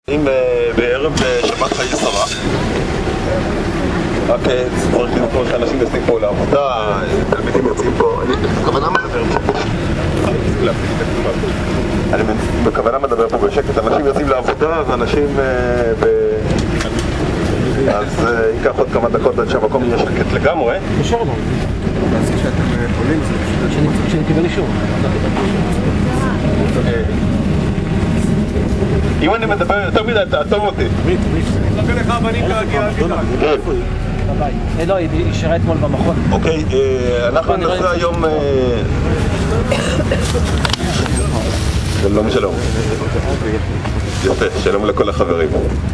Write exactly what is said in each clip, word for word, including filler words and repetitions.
אם בערב שבת חיי שרה, רק צריך לזכור שאנשים יוצאים פה לעבודה, תלמידים יוצאים פה, אני בכוונה מדבר פה, אני בכוונה מדבר פה בשקט, אנשים יוצאים לעבודה ואנשים ב... אז ייקח עוד כמה דקות עד שהמקום יהיה שקט לגמרי. אישור לנו. אז כשאתם עולים זה פשוט... שאני קיבל אישור. אם אני מדבר יותר מדי, תעצום אותי. מי? מי? נתן לך אבנים להגיע. לא, היא ישרה אתמול במכון. אוקיי, אנחנו נעשה היום... שלום שלום. יפה, שלום לכל החברים.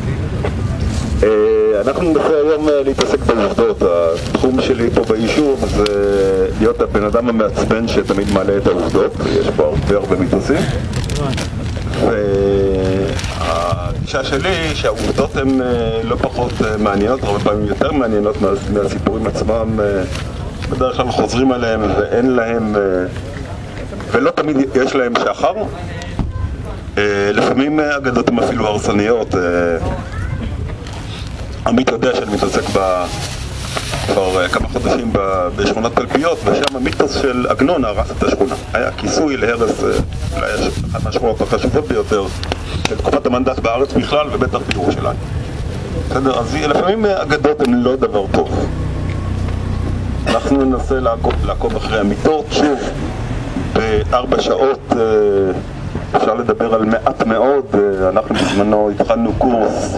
אנחנו ננסה היום להתעסק בעובדות. התחום שלי פה ביישוב זה להיות הבן אדם המעצבן שתמיד מעלה את העובדות. יש פה הרבה הרבה מיתוסים. והגישה שלי שהעובדות הן לא פחות מעניינות, הרבה פעמים יותר מעניינות מהסיפורים עצמם. בדרך כלל חוזרים עליהם ואין להם, ולא תמיד יש להם שחר. לפעמים אגדות הן אפילו הרסניות. עמית יודע שאני מתעסק כבר כמה חודשים בשכונת תלפיות, ושם המיתוס של עגנון הרס את השכונה. היה כיסוי להרס, אולי אחת מהשכונות החשובות ביותר של תקופת המנדט בארץ בכלל ובטח בירושלים. בסדר, אז לפעמים אגדות הן לא דבר טוב. אנחנו ננסה לעקוב, לעקוב אחרי המיתות. שוב, בארבע שעות אפשר לדבר על מעט מאוד. אנחנו בזמנו התחלנו קורס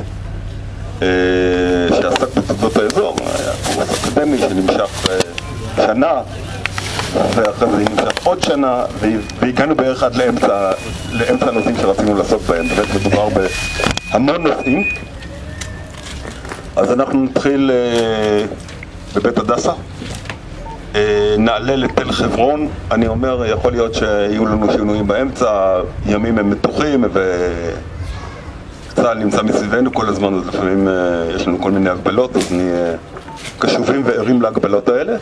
שעסק בתולדות האזור, היה קורס אקדמי שנמשך שנה ואחרי זה נמשך עוד שנה והגענו בערך עד לאמצע, לאמצע הנושאים שרצינו לעסוק בהם. באמת מדובר בהמון נושאים. אז אנחנו נתחיל בבית הדסה, נעלה לתל חברון. אני אומר, יכול להיות שיהיו לנו שינויים באמצע, ימים הם מתוחים ו... צה"ל נמצא מסביבנו כל הזמן, אז לפעמים יש לנו כל מיני הגבלות, אז נהיה קשובים וערים להגבלות האלה.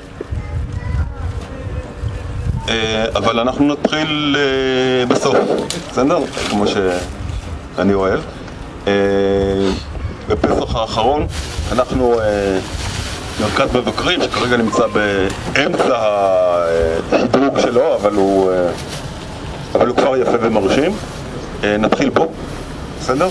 אבל אנחנו נתחיל בסוף, בסדר? כמו שאני אוהב. בפסח האחרון אנחנו מרכז מבקרים שכרגע נמצא באמצע השדרוג שלו, אבל הוא, אבל הוא כבר יפה ומרשים. נתחיל בו. בסדר?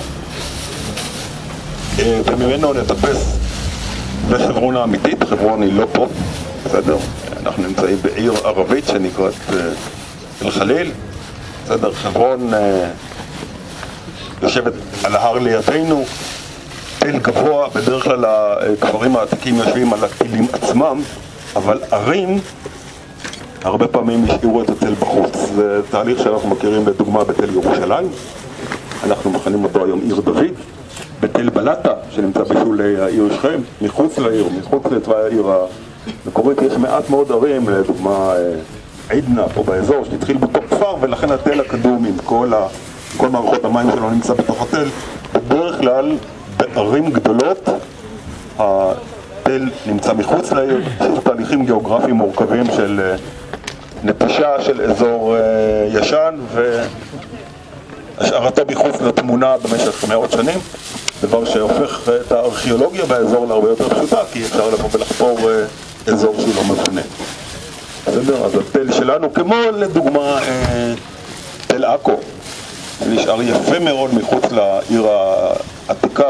וממנו נטפס לחברון האמיתית. חברון היא לא פה, בסדר? אנחנו נמצאים בעיר ערבית שנקראת אל-חליל. בסדר? חברון יושבת על ההר לידינו, תל גבוה. בדרך כלל הכפרים העתיקים יושבים על הטילים עצמם, אבל ערים הרבה פעמים השאירו את התל בחוץ. זה תהליך שאנחנו מכירים לדוגמה בתל ירושלים, אנחנו מכנים אותו היום עיר דוד. בתל בלטה, שנמצא בשולי העיר שכם, מחוץ לעיר, מחוץ לתוואי העיר המקורית, יש מעט מאוד ערים, לדוגמה עידנה פה באזור, שהתחיל בתוך כפר, ולכן התל הקדום עם כל, ה... כל מערכות המים שלו נמצא בתוך התל. בדרך כלל בערים גדולות התל נמצא מחוץ לעיר. יש תהליכים גיאוגרפיים מורכבים של נטישה של אזור ישן ו... השארתו מחוץ לתמונה במשך מאות שנים, דבר שהופך את הארכיאולוגיה באזור להרבה יותר פשוטה, כי אפשר לבוא ולחפור אזור שהוא לא מפונה. בסדר? אז התל שלנו, כמו לדוגמה תל עכו, נשאר יפה מאוד מחוץ לעיר העתיקה,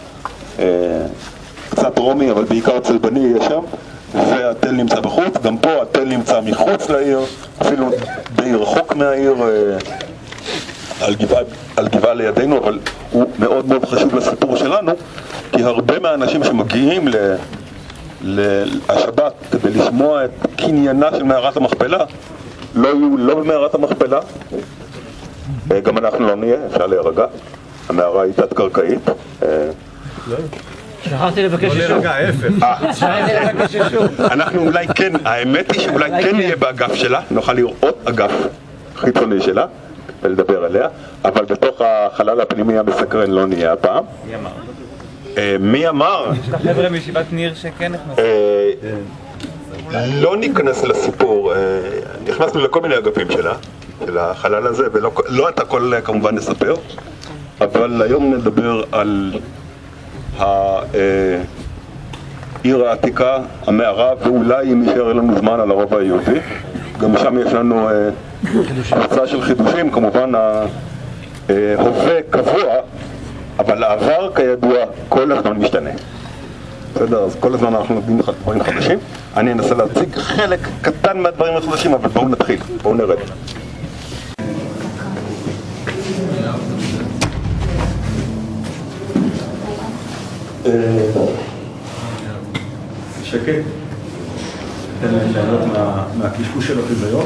קצת רומי, אבל בעיקר צלבני יש שם, והתל נמצא בחוץ. גם פה התל נמצא מחוץ לעיר, אפילו די רחוק מהעיר, על גבעה, על גבעה לידינו, אבל הוא מאוד מאוד חשוב לסיפור שלנו, כי הרבה מהאנשים שמגיעים ל, לשבת כדי לשמוע את קניינה של מערת המכפלה לא יהיו לא במערת המכפלה. גם אנחנו לא נהיה, אפשר להירגע, המערה היא תת קרקעית. שכחתי לבקש אישור. לא להירגע, ההפך. שכחתי לבקש אישור. אנחנו אולי כן, האמת היא שאולי כן נהיה באגף שלה, נוכל לראות אגף חיצוני שלה ולדבר עליה, אבל בתוך החלל הפנימי המסקרן לא נהיה הפעם. מי אמר? מי אמר? יש לך חבר'ה מישיבת ניר שכן נכנסו. לא ניכנס לסיפור, נכנסנו לכל מיני אגפים שלה, של החלל הזה, ולא את הכל כמובן נספר, אבל אבל היום נדבר על העיר העתיקה, המערה, ואולי אם יישאר לנו זמן על הרובע היהודי. גם שם יש לנו הרצאה של חידושים, כמובן ההווה קבוע, אבל העבר כידוע כל הזמן משתנה. בסדר, אז כל הזמן אנחנו נותנים לך דברים חדשים. אני אנסה להציג חלק קטן מהדברים החדשים, אבל בואו נתחיל, בואו נרד. שקט, ניתן להם ליהנות מהקשקוש של החיזיון.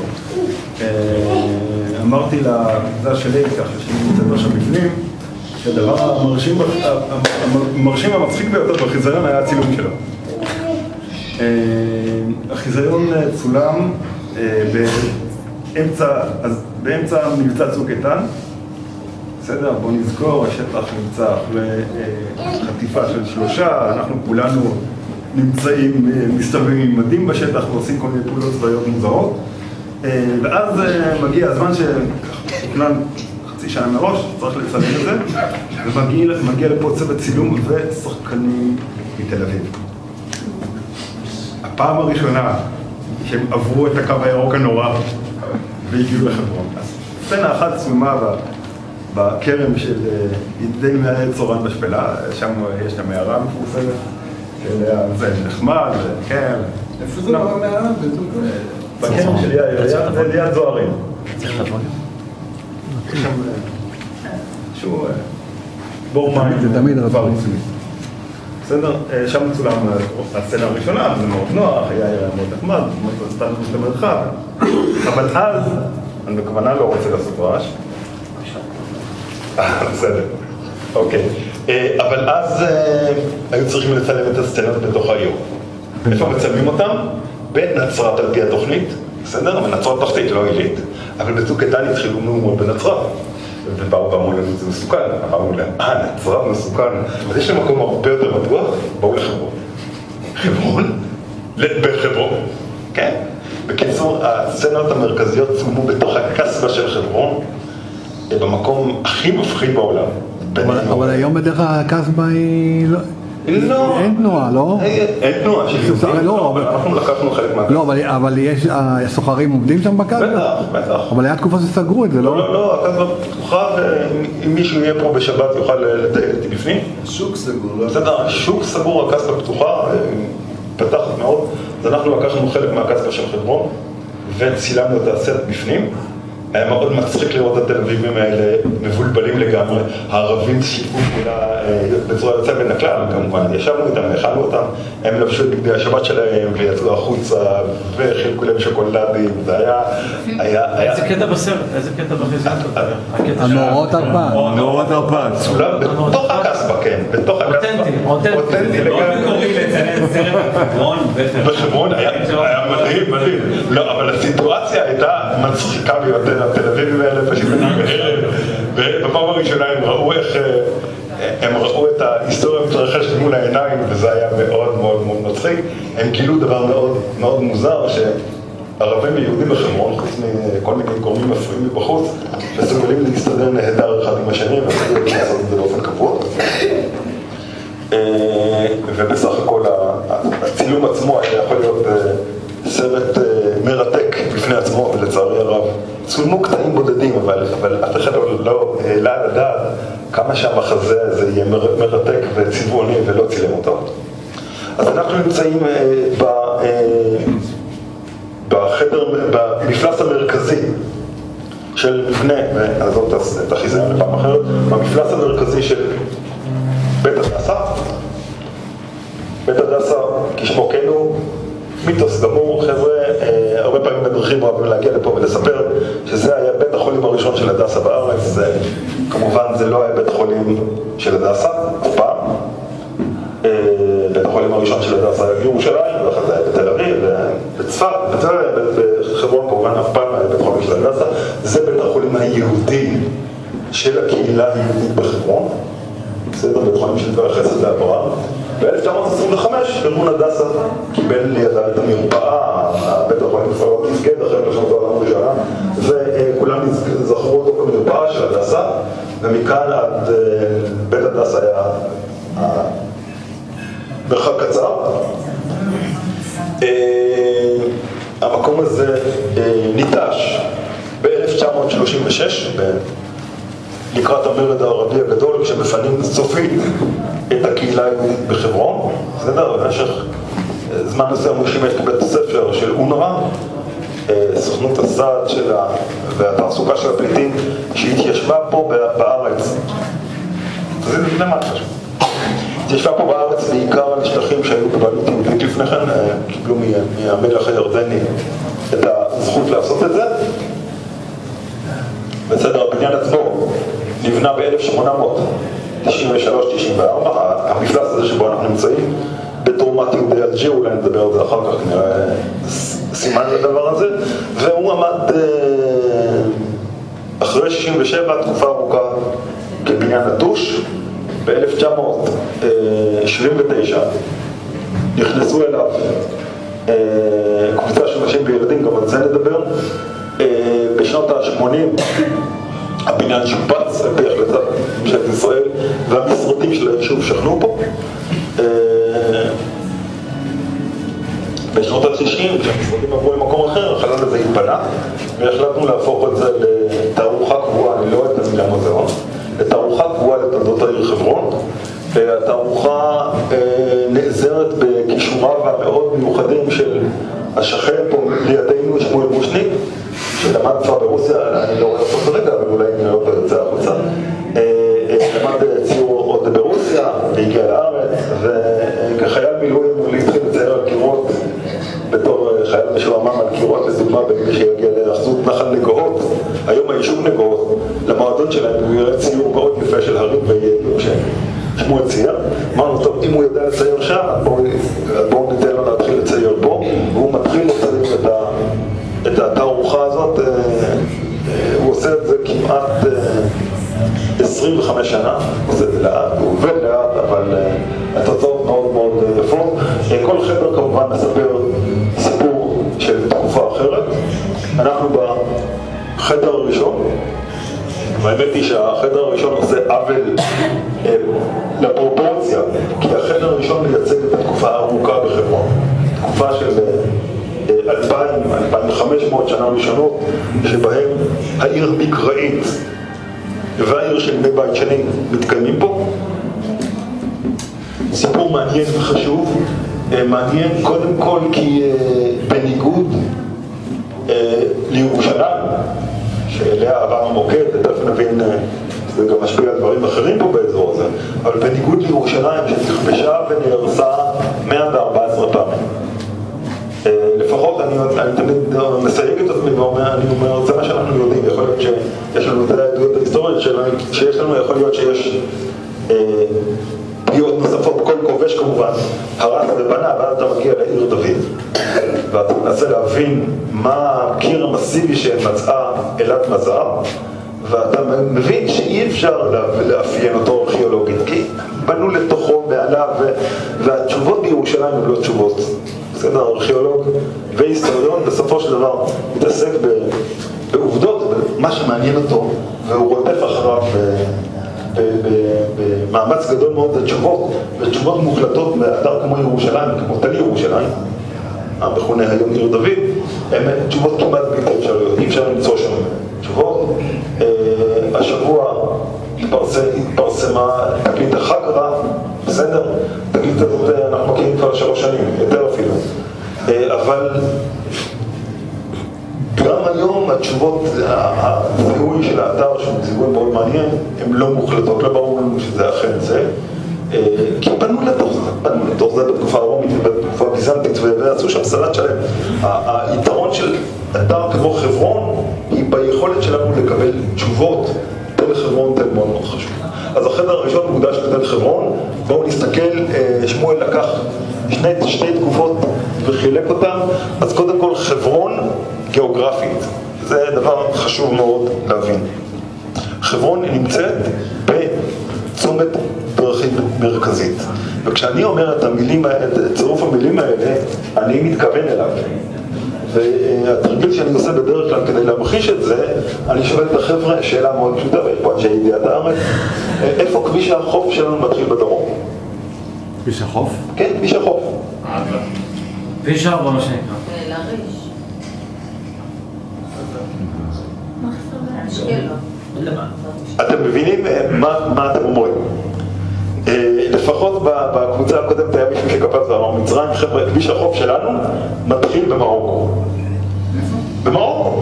אמרתי לקבוצה שלי, ככה שאני מצטבר שם בפנים, שהדבר המרשים והמצחיק ביותר בחיזיון היה הצילום שלו. החיזיון צולם באמצע מבצע צוק איתן. בסדר, בואו נזכור, השטח נמצא אחרי חטיפה של שלושה, אנחנו כולנו נמצאים, מסתובבים עם מדים בשטח ועושים כל מיני פעולות צבאיות מוזרות. ואז מגיע הזמן שתוכנן חצי שנה מראש, צריך לצלם את זה, ומגיע לפה צוות צילום ושחקנים מתל אביב. הפעם הראשונה שהם עברו את הקו הירוק הנורא והגיעו לחברון. אז סצנה אחת צולמה בכרם של ידידי מעלה צורן בשפלה, שם יש את המערה המפורסמת, זה נחמד, וכן. איפה זה לא המערה? בכרם של ליד זוהרים. יש שם שהוא בור מים, זה תמיד דבר רציני. בסדר? שם צולם הסצנה הראשונה, זה מאוד נוח, היה יראה מאוד נחמד, מאוד סתם את המרחב. אבל אז, אני בכוונה לא רוצה לעשות רעש. בסדר, אוקיי. אבל אז היו צריכים לצלם את הסצנות בתוך העיר. איפה מצלמים אותם? בנצרת על פי התוכנית, בסדר? בנצרת תחתית, לא עילית. אבל בצוק איתן התחילו מהומות בנצרת. ובאו ואמרו לנו, זה מסוכן. אמרו להם, אה, נצרת מסוכן. אז יש למקום הרבה יותר בטוח, באו לחברון. חברון? בחברון, כן? בקיצור, הסצנות המרכזיות צולמו בתוך הקסבה של חברון, במקום הכי מפחיד בעולם. אבל היום בדרך כלל הקסבה היא... לא. אין תנועה, לא? אין תנועה של יהודים, אנחנו לקחנו חלק מהקסבה. לא, אבל יש, הסוחרים עובדים שם בקסבה? בטח, בטח. אבל היה תקופה שסגרו את זה, לא? לא, לא, הקסבה פתוחה, ואם מישהו יהיה פה בשבת יוכל לטייל איתי בפנים. השוק סגור, לא? בסדר, השוק סגור, הקסבה פתוחה, פתח מאוד. אז אנחנו לקחנו חלק מהקסבה של חברון, וצילמנו את הסרט בפנים. היה מאוד מצחיק לראות את התל אביבים האלה מבולבלים לגמרי. הערבים שיתפו פעולה בצורה יוצאת מן הכלל, כמובן. ישבנו איתם, האכלנו אותם, הם לבשו את בגדי השבת שלהם ויצאו החוצה וחילקו להם שוקולדים. זה היה... איזה קטע בסרט? איזה קטע בחיזיון? המאורות ארפד. המאורות ארפד. צולם בתוך הקסבה, כן. בתוך הקסבה. אותנטי. אותנטי לגמרי. בחברון היה מדהים, מדהים. לא, אבל הסיטואציה הייתה מצחיקה ביותר. התל אביבים האלה פשוט בערב, ובפעם הראשונה הם ראו איך, הם ראו את ההיסטוריה מתרחשת מול העיניים, וזה היה מאוד מאוד מאוד מצחיק. הם גילו דבר מאוד מאוד מוזר, שערבים ויהודים בחברון, חוץ מכל מיני גורמים מפריעים מבחוץ, מסוגלים להסתדר נהדר אחד עם השני, ואנחנו יכולים לעשות את זה באופן קבוע. ובסך הכל הצילום עצמו היה יכול להיות סרט מרתק בפני עצמו, ולצערי הרב צולמו קטעים בודדים, אבל, אבל אף אחד לא העלה על הדעת כמה שהמחזה הזה יהיה מרתק וצבעוני ולא צילם אותו. אז אנחנו נמצאים ב, בחדר, במפלס המרכזי של מבנה, נעזוב את החיזיון לפעם אחרת, במפלס המרכזי של בית הדסה. בית הדסה, כשמוקנו, מיתוס גמור, חבר'ה, הרבה פעמים מדריכים אוהבים להגיע לפה ולספר שזה היה בית החולים הראשון של הדסה בארץ. זה, כמובן זה לא היה בית החולים של הדסה, אף פעם. בית החולים הראשון של הדסה היה בירושלים, ואחר זה היה בתל אביב, בצפת, בחברון כמובן אף פעם היה בית החולים של הדסה. זה בית החולים היהודי של הקהילה היהודית בחברון. בסדר, בית החולים של דבר החסד לאברהם. ב-אלף תשע מאות עשרים וחמש ארגון הדסה קיבל לידיו את המרפאה, בית החולים כבר תפקד אחרי מלחמת העולם הראשונה, וכולם זכרו אותו כמרפאה של הדסה, ומכאן עד בית הדסה היה מרחק קצר. המקום הזה ניטש ב-אלף תשע מאות שלושים ושש, לקראת המרד הערבי הגדול, כשמפנים סופית את הקהילה היהודית בחברון. בסדר? במשך זמן מסוים הוא שימש כבית הספר של אונר"א, סוכנות הסעד שלה והתעסוקה של הפליטים שהתיישבה פה בארץ. זה לפני מה חשוב. התיישבה פה בארץ בעיקר על שטחים שהיו בבעלות יהודית לפני כן, קיבלו מהמלך הירדני את הזכות לעשות את זה. בסדר, הבניין עצמו נבנה ב-אלף שמונה מאות תשעים ושלוש תשעים וארבע, המפלס הזה שבו אנחנו נמצאים, בתרומת יהודי אלג'יר, אולי נדבר על זה אחר כך, נראה סימן לדבר הזה, והוא עמד אחרי שישים ושבע, תקופה ארוכה כבניין נטוש. ב-אלף תשע מאות שבעים ותשע נכנסו אליו קבוצה של נשים וילדים, גם על זה נדבר. בשנות ה-שמונים הבניין שופץ על פי החלטת ממשלת ישראל, והמשרדים של היישוב שכנו פה. בשנות ה-תשעים, כשהמשרדים עברו למקום אחר, החלל הזה התפנה, והחלטנו להפוך את זה לתערוכה קבועה, אני לא אוהב את המילה מוזיאון, לתערוכה קבועה לתולדות העיר חברון. התערוכה נעזרת בכישוריו המאוד מיוחדים של השכן פה לידינו, שמואל בושניק, שלמד כבר ברוסיה, אני לא רואה אותו ברגע, אבל אולי נראה אותו יוצא החוצה. למד ציור עוד ברוסיה, והגיע לארץ, וכחייל מילואים הוא התחיל לצייר על קירות, בתור חייל משועמם על קירות, לדוגמה, במי שיגיע לאחזות נחל נגוהות, היום היישוב נגוהות, למועדון שלהם הוא יראה ציור מאוד יפה של הרים ויעדים ששמואל צייר. אמרנו, טוב, אם הוא יודע לצייר שם, בואו ניתן לו להתחיל לצייר פה, והוא מתחיל לצייר את ה... את התערוכה הזאת, הוא עושה את זה כמעט עשרים וחמש שנה, הוא עושה את זה לאט, הוא עובד לאט, אבל התוצאות מאוד מאוד יפות. כל חדר כמובן מספר סיפור של תקופה אחרת. אנחנו בחדר הראשון, והאמת היא שהחדר הראשון עושה עוול לפרופורציה, כי החדר הראשון מייצג את התקופה הארוכה בחברון, תקופה של אלפיים, אלפיים וחמש מאות שנה ראשונות, שבהם העיר מקראית והעיר של בני בית שני מתקיימים פה. סיפור מעניין וחשוב, מעניין קודם כל כי בניגוד לירושלים, שאליה עבר המוקד, תכף נבין, זה גם משפיע על דברים אחרים פה באזור הזה, אבל בניגוד לירושלים שנכבשה ונהרסה מאה וארבע עשרה פעמים. לפחות אני, אני תמיד מסייג את עצמי ואומר, אני אומר, זה מה שאנחנו יודעים, יכול להיות שיש לנו את העדויות ההיסטוריות שיש לנו, יכול להיות שיש אה, פגיעות נוספות, כל כובש כמובן, הרס ובנה, ואז אתה מגיע לעיר דוד, ואתה מנסה להבין מה הקיר המסיבי שמצאה אלת מזר, ואתה מבין שאי אפשר לאפיין אותו ארכיאולוגית, כי בנו לתוכו מעליו, והתשובות בירושלים הן לא תשובות. בסדר, ארכיאולוג והיסטוריון בסופו של דבר מתעסק בעובדות, במה שמעניין אותו, והוא רודף אחריו במאמץ גדול מאוד לתשובות, ותשובות מוחלטות באתר כמו ירושלים, כמו תל ירושלים, המכונה היום עיר דוד, הן תשובות כמעט בלתי אפשריות, אי אפשר למצוא שם תשובות. השבוע התפרסמה תקליט החגרה, בסדר? תקליט הזאת אנחנו מכירים כבר שלוש שנים, יותר אפילו. אבל גם היום התשובות, הזיהוי של האתר, שהוא זיהוי מאוד מעניין, הן לא מוחלטות, לא ברור לנו שזה אכן זה. כי פנו לתוך זה, פנו לתוך זה בתקופה הרומית ובתקופה הביזנטית, ועשו שם סלט שלם. היתרון של אתר כמו חברון היא ביכולת שלנו לקבל תשובות. תל חברון תל מאוד מאוד חשוב. אז החדר הראשון מוקדש לתל חברון. בואו נסתכל, שמואל לקח שני, שתי תקופות וחילק אותם. אז קודם כל חברון גיאוגרפית, זה דבר חשוב מאוד להבין. חברון נמצאת בצומת דו-דרכית מרכזית. וכשאני אומר את המילים, את צירוף המילים האלה, אני מתכוון אליו. והתרגיל שאני עושה בדרך כלל כדי להמחיש את זה, אני שואל את החבר'ה שאלה מאוד פשוטה, ויש פה אנשי ידיעת הארץ, איפה כביש החוף שלנו מתחיל בדרום? כביש החוף? כן, כביש החוף. כביש ארבע מה שנקרא. להריש. אתם מבינים מה, מה אתם אומרים? לפחות בקבוצה הקודמת היה מישהו שקפץ ואמר מצרים, חבר'ה, כביש החוף שלנו מתחיל במרוקו. במרוקו.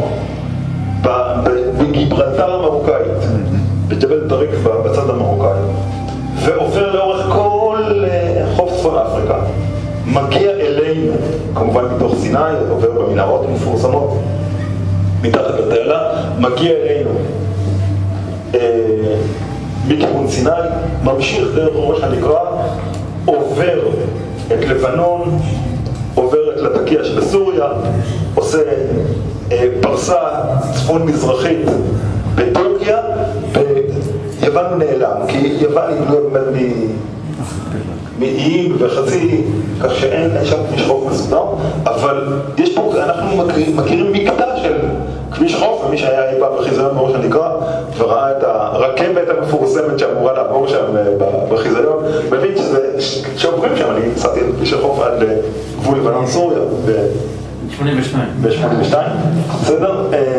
בגיברלטר המרוקאית, בג'בל טריק בצד המרוקאי, ועובר לאורך כל חוף צפון אפריקה. מגיע אלינו, כמובן מתוך סיני, עובר במנהרות מפורסמות, מתחת לתעלה, מגיע אלינו אה, מכיוון סיני, ממשיך דרך ראש הנקרא, עובר את לבנון, עובר את לטקיה שבסוריה, עושה אה, פרסה צפון מזרחית בטורקיה, ויוון נעלם, כי יוון היא באמת מ... מאיים וחצי, כך שאין שם כביש חוף מסודר, אבל יש פה, אנחנו מכירים, מכירים מקטע של כביש חוף, ומי שהיה אי פעם בחיזיון בראש הנקרא, וראה את הרכבת המפורסמת שאמורה לעבור שם בחיזיון, מבין שזה, שעוברים שם, אני נסעתי את כביש החוף עד גבול לבנון סוריה, שמונים ושתיים. ב-שמונים ושתיים, בסדר?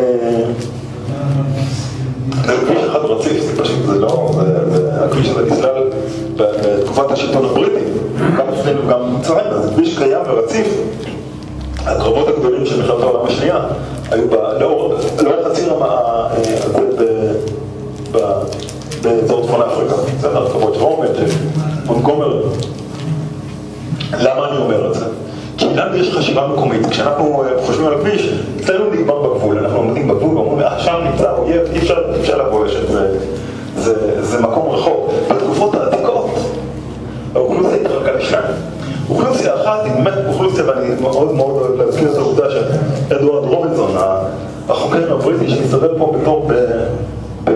זה כביש אחד רציף, זה פשוט, זה לא, הכביש הזה נסלל בתקופת השלטון הבריטי, גם לפנינו גם מצרים, אז כביש קיים ורציף. הקרבות הגדולים של מלחמת העולם השנייה היו לאורך הציר הזה באזור צפון אפריקה, בסדר, הקרבות רומט, מונטגומרי. למה אני אומר את זה? כי לנו יש חשיבה מקומית, כשאנחנו חושבים על הכביש, אצלנו נגמר בגבול, אנחנו עומדים בגבול ואומרים, אה, שם נמצא אויב, אי אפשר, אי אפשר לבוא לשם, זה, זה, זה מקום רחוק. בתקופות העתיקות, האוכלוסיה התחלקה לשניים. אוכלוסיה אחת היא באמת אוכלוסיה, ואני מאוד מאוד אוהב להזכיר את העובדה שאדוארד רובינסון, החוקר הבריטי שמסתובב פה בתור ב... ב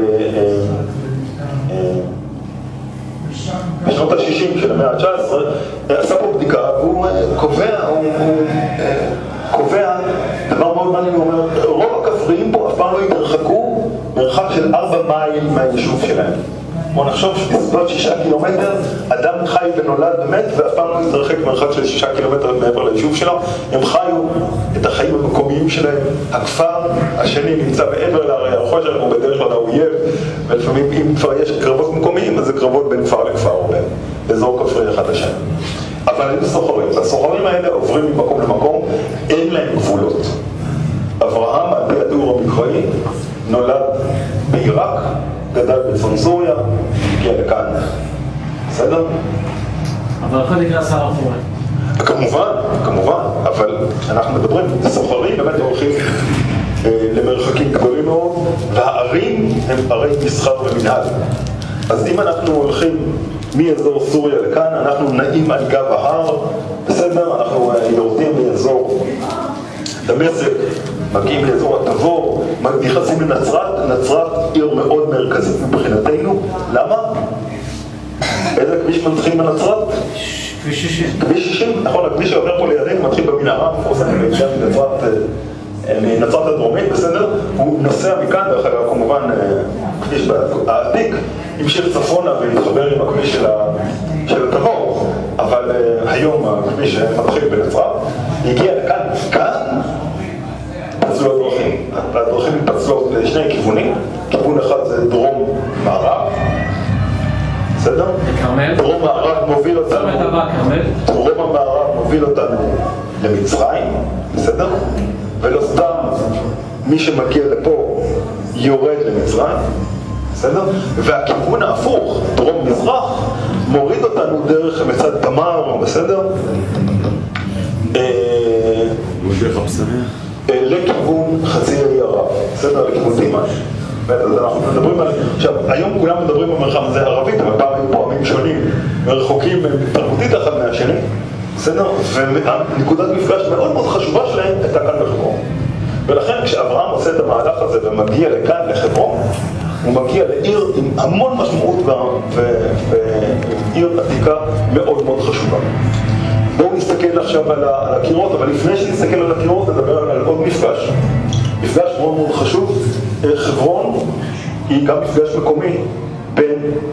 בשנות ה-שישים של המאה ה-תשע עשרה, עשה פה בדיקה, והוא קובע, הוא קובע, דבר מאוד מעניין, הוא אומר, רוב הכפריים פה אף פעם לא יתרחקו מרחק של ארבע מייל מהיישוב שלהם. בוא נחשוב שבסביבות שישה קילומטר, אדם חי ונולד באמת, ואף פעם לא יתרחק מרחק של שישה קילומטר מעבר ליישוב שלו. הם חיו את החיים המקומיים שלהם. הכפר השני נמצא מעבר להרי החושך, הוא בדרך כלל האויב, ולפעמים אם כבר יש קרבות מקומיים, אז זה קרבות בין כפר לכפר או בין אזור כפרי אחד לשני. אבל הם סוחרים. הסוחרים האלה עוברים ממקום למקום, אין להם גבולות. אברהם, על פי התיאור המקראי, נולד בעיראק, גדל בצפון סוריה, הגיע לכאן. בסדר? אבל אחד נקרא שר החורי. כמובן, כמובן, אבל אנחנו מדברים, סוחרים באמת הולכים אה, למרחקים גדולים מאוד, והערים הם ערי מסחר ומנהל. אז אם אנחנו הולכים מאזור סוריה לכאן, אנחנו נעים על גב ההר, בסדר? אנחנו יורדים מאזור דמשק, מגיעים לאזור התבור, נכנסים לנצרת, נצרת עיר מאוד מרכזית מבחינתנו. למה? איזה כביש מתחיל בנצרת? כביש שישים. כביש שישים, נכון, הכביש שעובר פה לידינו מתחיל במנהרה, מפורסם מנצרת הדרומית, בסדר? הוא נוסע מכאן, דרך אגב, כמובן, כביש העתיק, המשיך צפונה והתחבר עם הכביש של התבור, אבל היום הכביש מתחיל בנצרת, הגיע לכאן, כאן, פצלו הדרכים. הדרכים מתפצלות לשני כיוונים, כיוון אחד זה דרום-מערב, בסדר? דרום-מערב מוביל אותנו, דרום-מערב מוביל אותנו למצרים, בסדר? ולא סתם מי שמגיע לפה יורד למצרים, בסדר? והכיוון ההפוך, דרום-מזרח, מוריד אותנו דרך מצד תמר, בסדר? לכיוון חצי האי ערב, בסדר? לכיוון תימן. אז אנחנו מדברים על... עכשיו, היום כולם מדברים במרחב הזה ערבית, אבל פעם היו פה עמים שונים, ורחוקים תרבותית אחד מהשני, בסדר? ונקודת מפגש מאוד מאוד חשובה שלהם הייתה כאן בחברון. ולכן כשאברהם עושה את המהלך הזה ומגיע לכאן, לחברון, הוא מגיע לעיר עם המון משמעות עיר עתיקה מאוד מאוד חשובה. בואו נסתכל עכשיו על הקירות, אבל לפני שנסתכל על הקירות נדבר על עוד מפגש. מפגש מאוד מאוד חשוב. חברון היא גם מפגש מקומי בין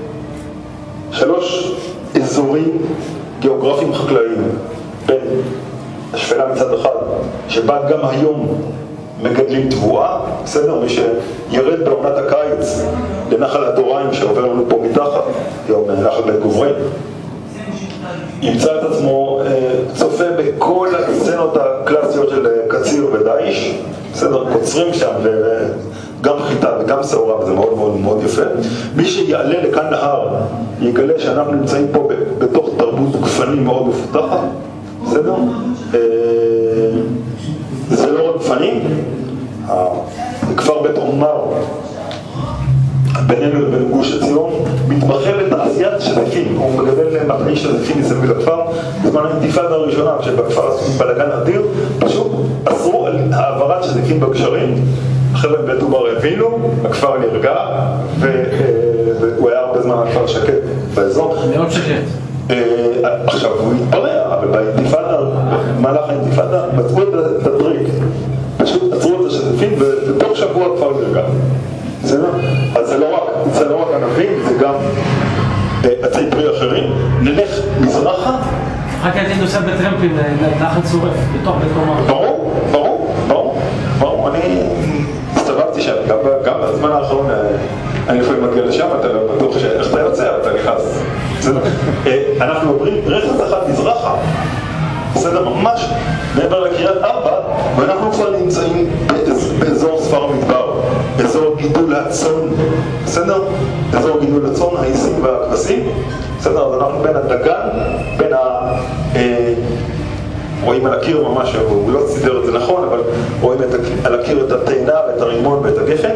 שלוש אזורים גיאוגרפיים חקלאיים, בין השפלה מצד אחד, שבה גם היום מגדלים תבואה, בסדר? מי שירד בעונת הקיץ לנחל הדוריים שעובר לנו פה מתחת, היום נחל בית גוברין, ימצא את עצמו צופה בכל הסצנות הקלאסיות של קציר ודאיש, בסדר? קוצרים שם וגם חיטה וגם שעורה, וזה מאוד מאוד מאוד יפה. מי שיעלה לכאן להר יגלה שאנחנו נמצאים פה בתוך תרבות גפנים מאוד מפותחת, בסדר? זה לא רק גפנים, כפר בית עומר בינינו לבין גוש עציון מתמחה בתעשיית שזפים, הוא מגדל מטעי שזפים מסביב לכפר. בזמן האינתיפאדה הראשונה, כשבכפר עשו בלגן אדיר, פשוט אסרו על העברת שזפים בגשרים. החבר'ה בית עומר הבינו, הכפר נרגע, והוא היה הרבה זמן הכפר שקט באזור. מאוד שקט. עכשיו הוא התפרע, אבל באינתיפאדה, במהלך האינתיפאדה, מצאו את הטריק. פשוט עצרו את השזפים, ובתוך שבוע הכפר נרגע. בסדר? אז זה לא רק, זה לא רק ענבים, זה גם עצי פרי אחרים. נלך מזרחה. רק הייתי נוסע בטרמפים נחל צורף, בתוך בית עומר. ברור, ברור, ברור, ברור. אני הסתובבתי שם, גם בזמן האחרון אני לפעמים מגיע לשם, אתה לא בטוח שאיך אתה יוצא, אתה נכנס. אנחנו עוברים רכס אחד מזרחה, בסדר? ממש מעבר לקריית ארבע, ואנחנו כבר נמצאים באזור ספר המדבר, באזור גידול הצאן, בסדר? באזור גידול הצאן, העיזים והכבשים, בסדר? אז אנחנו בין הדגן, בין ה... רואים על הקיר ממש, הוא לא סידר את זה נכון, אבל רואים על הקיר את התאנה ואת הרימון ואת הגפן,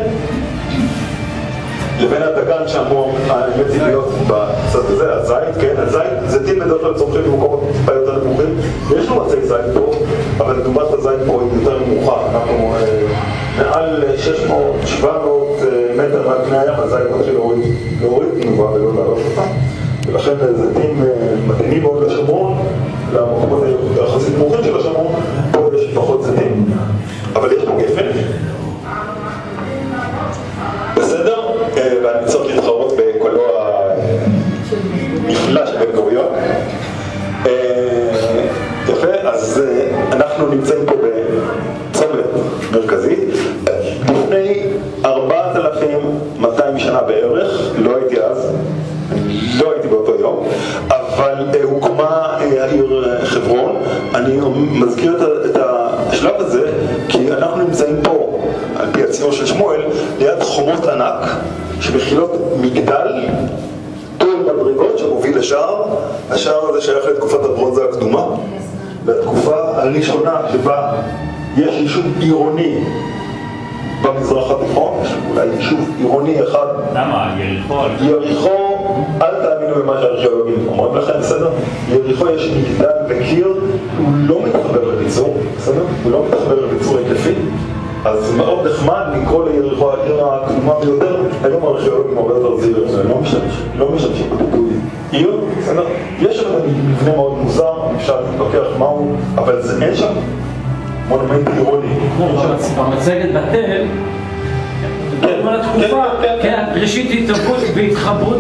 לבין הדגן שאמור האמת היא להיות בצד הזה, הזית, כן, הזית, זיתים בדרך כלל צורכים במקומות טיפה יותר נמוכים, ויש לנו עצי זית פה, אבל דוגמת הזית פה היא יותר נמוכה, אנחנו מעל שש מאות שבע מאות מטר מעל פני הים, הזית מתחיל להוריד, להוריד תנובה ולא לעלות אותה, ולכן זיתים מתאימים מאוד לשומרון, למקומות היחסית נמוכים של השומרון, פה יש פחות זיתים, אבל יש פה גפן, בסדר? ואני צריך להתחרות בקולו הנפלא של בן גוריון. יפה, אז אנחנו נמצאים פה בצומת מרכזי. לפני ארבעת אלפים מאתיים שנה בערך, לא הייתי אז, לא הייתי באותו יום, אבל הוקמה העיר חברון. אני מזכיר את השלב הזה, כי אנחנו נמצאים פה, על פי הציור של שמואל, ליד חומות ענק, שמכילות מגדל, תול מדרגות שמוביל לשער. השער הזה שייך לתקופת הברונזה הקדומה, לתקופה הראשונה שבה יש יישוב עירוני במזרח התיכון, אולי יישוב עירוני אחד. למה? יריחו? יריחו, אל תאמינו במה שהארכיאולוגים אומרים לכם, בסדר? יריחו יש מגדל וקיר, הוא לא מתחבר לביצור, בסדר? הוא לא מתחבר לביצור היקפי, אז מאוד נחמד לקרוא ליריחו העיר הקדומה ביותר. היום הארכיאולוגים הרבה יותר זהירים, לא משתמשים, לא משתמשים בביטוי עיר, בסדר? יש שם מבנה מאוד מוזר, אפשר להתווכח מהו, אבל זה אין שם מונומנט עירוני. במצגת בתל, בזמן התקופה, ראשית התרבות והתחברות,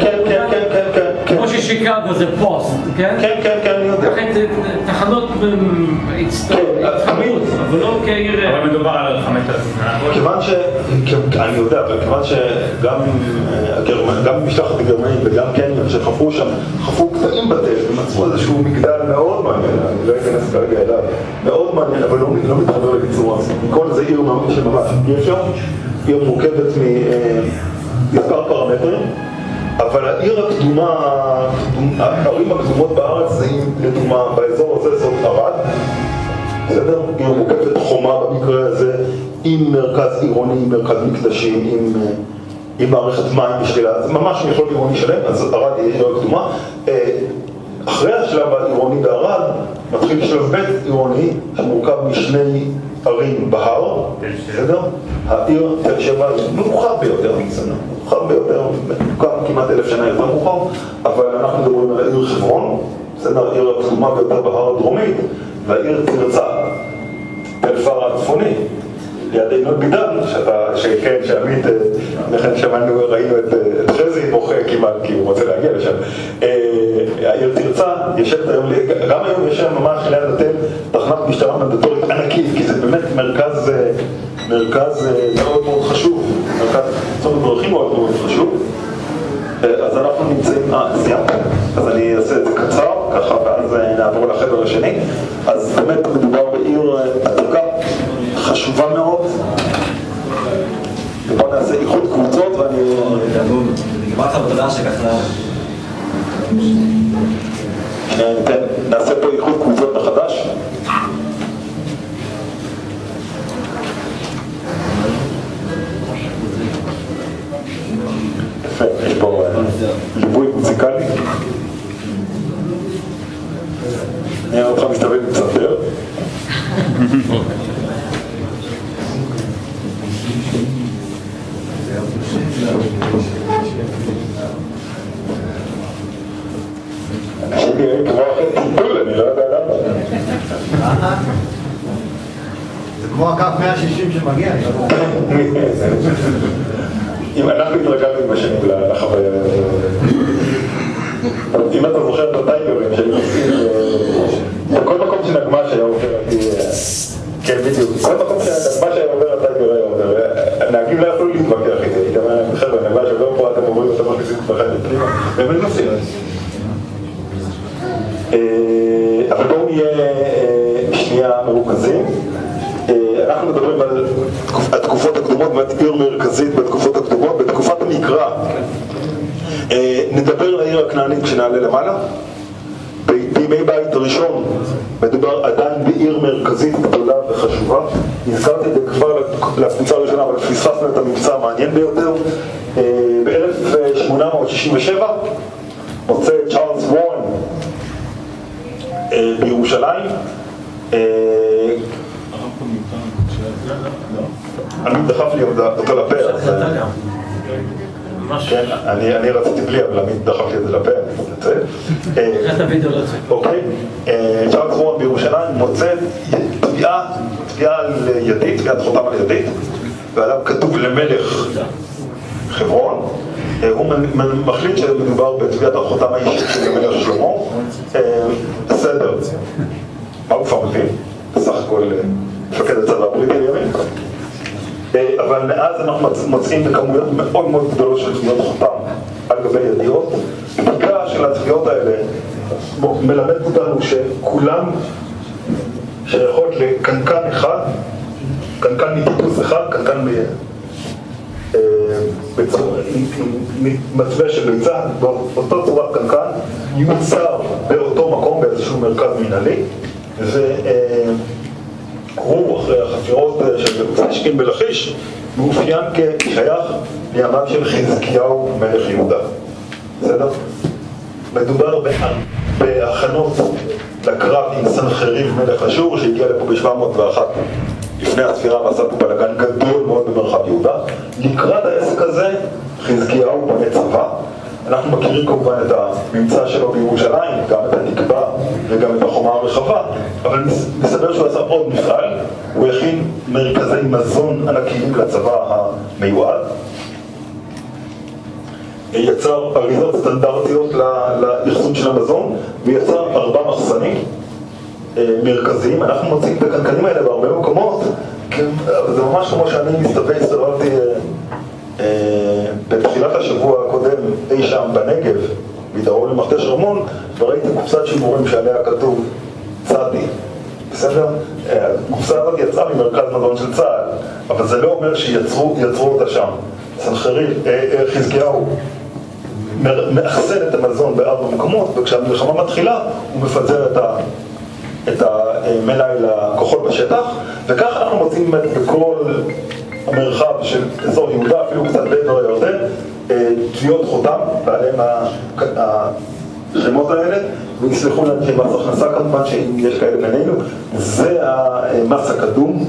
כמו ששיקגו זה פוסט, כן? כן, כן, כן, אני יודע. תחנות התחברות, אבל לא כעיר... אבל מדובר על חמש אלפים. כיוון ש... אני יודע, אבל כיוון שגם משלחת הגרמנים וגם קניון שחפרו שם, חפרו קטעים בתל ומצאו איזשהו מגדל מאוד מעניין, אני לא אכנס כרגע אליו, מאוד מעניין, אבל לא מתחבר לביצורה. כל זה עיר שממש אי אפשר, עיר מורכבת ממספר פרמטרים, אבל העיר הקדומה, הערים הקדומות בארץ זה לדוגמה, באזור הזה זאת ערד, בסדר? עיר מורכבת חומה במקרה הזה, עם מרכז עירוני, עם מרכז מקדשים, עם, עם מערכת מים בשבילה, זה ממש מכלול עירוני שלם, אז ערד היא עיר הקדומה. אחרי השלב העירוני בערד, מתחיל שלב ב' עירוני, שמורכב משני ערים בהר, בסדר? העיר תל שבע היא מאוחר ביותר, מאוחר ביותר, מוקם כמעט אלף שנה יותר מאוחר, אבל אנחנו מדברים על העיר חברון, בסדר? העיר הקדומה ביותר בהר הדרומית, והעיר תרצה, תל פארה הצפוני, ליד עינות בידן, שאתה, שכן, שעמית, לכן שמענו, ראינו את חזי בוכה כמעט, כי הוא רוצה להגיע לשם. העיר תרצה, יושבת היום, גם היום יש שם ממש ליד התל, תחנת משטרה מנדטורית ענקית, כי זה באמת מרכז, מרכז מאוד מאוד חשוב, מרכז צומת דרכים מאוד מאוד חשוב. אז אנחנו נמצאים, אה, סיימת? אז אני אעשה את זה קצר, ככה, ואז נעבור לחדר השני. אז באמת מדובר בעיר עתיקה, חשובה מאוד. ובוא נעשה איחוד קבוצות ואני... נגמרת עבודה שככה... נעשה פה איחוד קבוצות מחדש. יפה, יש פה ליווי מוזיקלי. אני אראה אותך מסתובב מצטבר. אנשים נראים כמו אחרי טיפול, אני לא יודע למה. זה כמו הקו מאה שישים שמגיע. אם אנחנו התרגלנו עם השנים לחוויה, אם אתה זוכר את הטייגרים שהיו נוסעים, בכל מקום שנגמש היה עובר, כן בדיוק, כל מקום שנגמש היה עובר הטייגר היה עובר, הנהגים לא יכולו להתווכח איתי, הייתם אומרים, חבר'ה, נגמש עובר פה, אתם עוברים אותם מכניסים פחד לפנימה, והם נוסעים. אבל בואו נהיה שנייה מרוכזים. אנחנו מדברים על התקופות הקדומות, באמת עיר מרכזית בתקופות הקדומות, בתקופת המקרא. נדבר על העיר הכנענית כשנעלה למעלה. בימי בית הראשון מדובר עדיין בעיר מרכזית גדולה וחשובה. נזכרתי את זה כבר לקבוצה הראשונה, אבל פספסנו את המבצע המעניין ביותר. ב-אלף שמונה מאות שישים ושבע מוצא צ'ארלס וורן בירושלים. אני דחף לי אותו לפה, כן, אני רציתי בלי, אבל עמית דחף לי את זה לפה, אני מתנצל. אוקיי, צ'ארלס וורן בירושלים מוצא תביעה, תביעה על ידית, תביעת חותם על ידית, ועליו כתוב למלך חברון. הוא מחליט שמדובר בתביעת החותם האישית של המלך שלמה. בסדר, מה הוא כבר מבין? בסך הכל מפקד הצבא הבריטי לימים. אבל מאז אנחנו מוצאים בכמויות מאוד מאוד גדולות של תביעות חותם על גבי ידיעות. בדיקה של התביעות האלה מלמד אותנו שכולם שייכות לקנקן אחד, קנקן מטיטוס אחד, קנקן מצווה של ביצה, באותו צורת קנקן, יוצר באותו מקום באיזשהו מרכז מנהלי, והוא אחרי החפירות של פשקין בלחיש מאופיין כשייך לימיו של חזקיהו מלך יהודה. בסדר? מדובר בהכנות לקרב עם סנחריב מלך אשור שהגיע לפה ב-שבע מאות ואחת לפני הספירה, ועשה פה בלגן גדול מאוד במרחב יהודה. לקראת העסק הזה חזקיהו בונה צבא. אנחנו מכירים כמובן את הממצא שלו בירושלים, גם את התקווה וגם את החומה הרחבה, אבל מסתבר שהוא עשה עוד מפעל. הוא הכין מרכזי מזון ענקיים לצבא המיועד, יצר אריזות סטנדרטיות לאחסון של המזון, ויצר ארבע מחסנים מרכזיים. אנחנו מוצאים את הקנקנים האלה בהרבה מקומות, זה ממש כמו שאני מסתובב, הסתובבתי בתחילת השבוע הקודם אי שם בנגב, מדרום למכתש רמון, וראיתי קופסת שימורים שעליה כתוב צדי. בסדר? הקופסה הזאת יצאה ממרכז מזון של צה"ל, אבל זה לא אומר שיצרו אותה שם. סנחריב, חזקיהו מאחסן את המזון בארבע מקומות, וכשהמלחמה מתחילה הוא מפזר את ה... את המלאי לכוחות בשטח, וכך אנחנו מוצאים בכל המרחב של אזור יהודה, אפילו קצת בעבר הירדן, תביעות חותם, ועליהם השמות האלה, ויסלחו לאנשי מס הכנסה כמובן שאם יש כאלה בינינו, זה המס הקדום.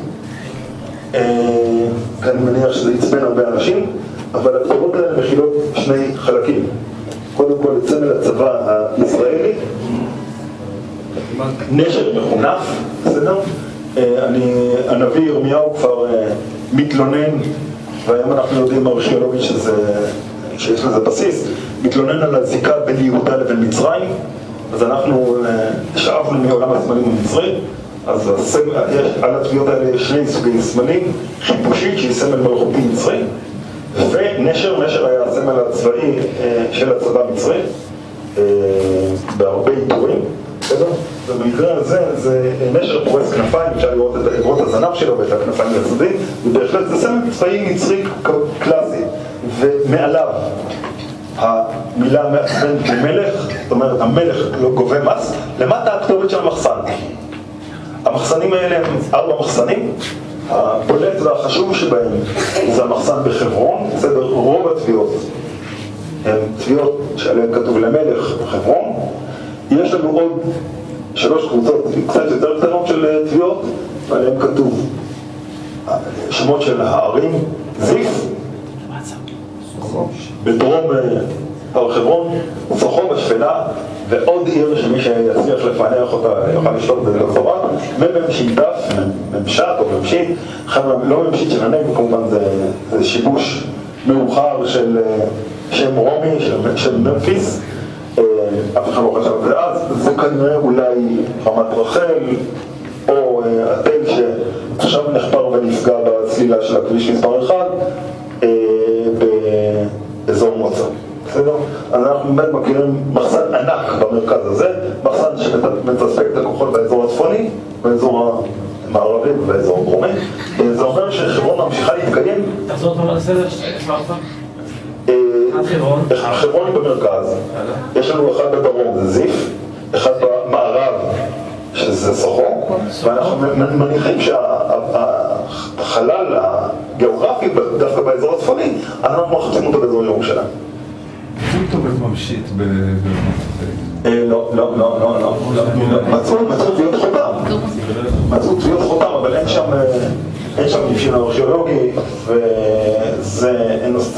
אני מניח שזה יצבן הרבה אנשים, אבל הכתובות האלה מכילות שני חלקים. קודם כל, סמל הצבא הישראלי, נשר מחונף, בסדר? אני, הנביא ירמיהו כבר מתלונן, והיום אנחנו יודעים ארכיאולוגית שזה, שיש לזה בסיס, מתלונן על הזיקה בין יהודה לבין מצרים, אז אנחנו שאבנו מעולם הסמלים המצרי, אז הסמל, יש, על התביעות האלה יש שני סוגי סמלים, חיפושית שהיא סמל מלכותי מצרי, ונשר, נשר היה הסמל הצבאי של הצבא המצרי, בהרבה עיטורים, בסדר? ובמקרה הזה זה נשר פורס כנפיים, אפשר לראות את עברות הזנב שלו ואת הכנפיים לצדדים, ובהחלט זה סמל צבאי מצרי קלאסי, ומעליו המילה מעצבן כמלך, זאת אומרת המלך לא גובה מס, למטה הכתובת של המחסן. המחסנים האלה הם ארבע מחסנים, הפולט והחשוב שבהם זה המחסן בחברון, בסדר, רוב התביעות הן תביעות שעליהן כתוב למלך בחברון. יש לנו עוד שלוש קבוצות קצת יותר קטנות של תביעות, ועליהן כתוב שמות של הערים, זיף, בדרום הר חברון, סוחו בשפלה, ועוד עיר שמי שיצליח לפענח אותה יוכל לשלוט בדוקטורט, מממשית-דף, ממשת או ממשית, לא ממשית של הנגב, כמובן זה, זה שיבוש מאוחר של שם רומי, של, של ממפיס, אף אחד לא חשב על זה אז, זה כנראה אולי רמת רחל, או התל שעכשיו נחפר ונפגע בצלילה של הכביש מספר אחד, באזור מוצא. בסדר? אז אנחנו באמת מכירים מחסן ענק במרכז הזה, מחסן שמתספק את הכוחות באזור הצפוני, באזור המערבי ובאזור הדרומי. זה אומר שחברון ממשיכה להתקיים. תחזור אותנו לסדר, תשמע אותך. חברון? חברון היא במרכז. יש לנו אחד בדרום, זה זיף, אחד במערב, שזה סוחו, ואנחנו מניחים שהחלל הגיאוגרפי דווקא באזור הצפוני, אנחנו מחפשים אותו באזור ירושלים. זה כתובת ממשית במטפל? לא, לא, לא, לא, לא. מצאו תביעות חותם. מצאו תביעות חותם, אבל אין שם אין שם מבחין ארכיאולוגי, וזה נושא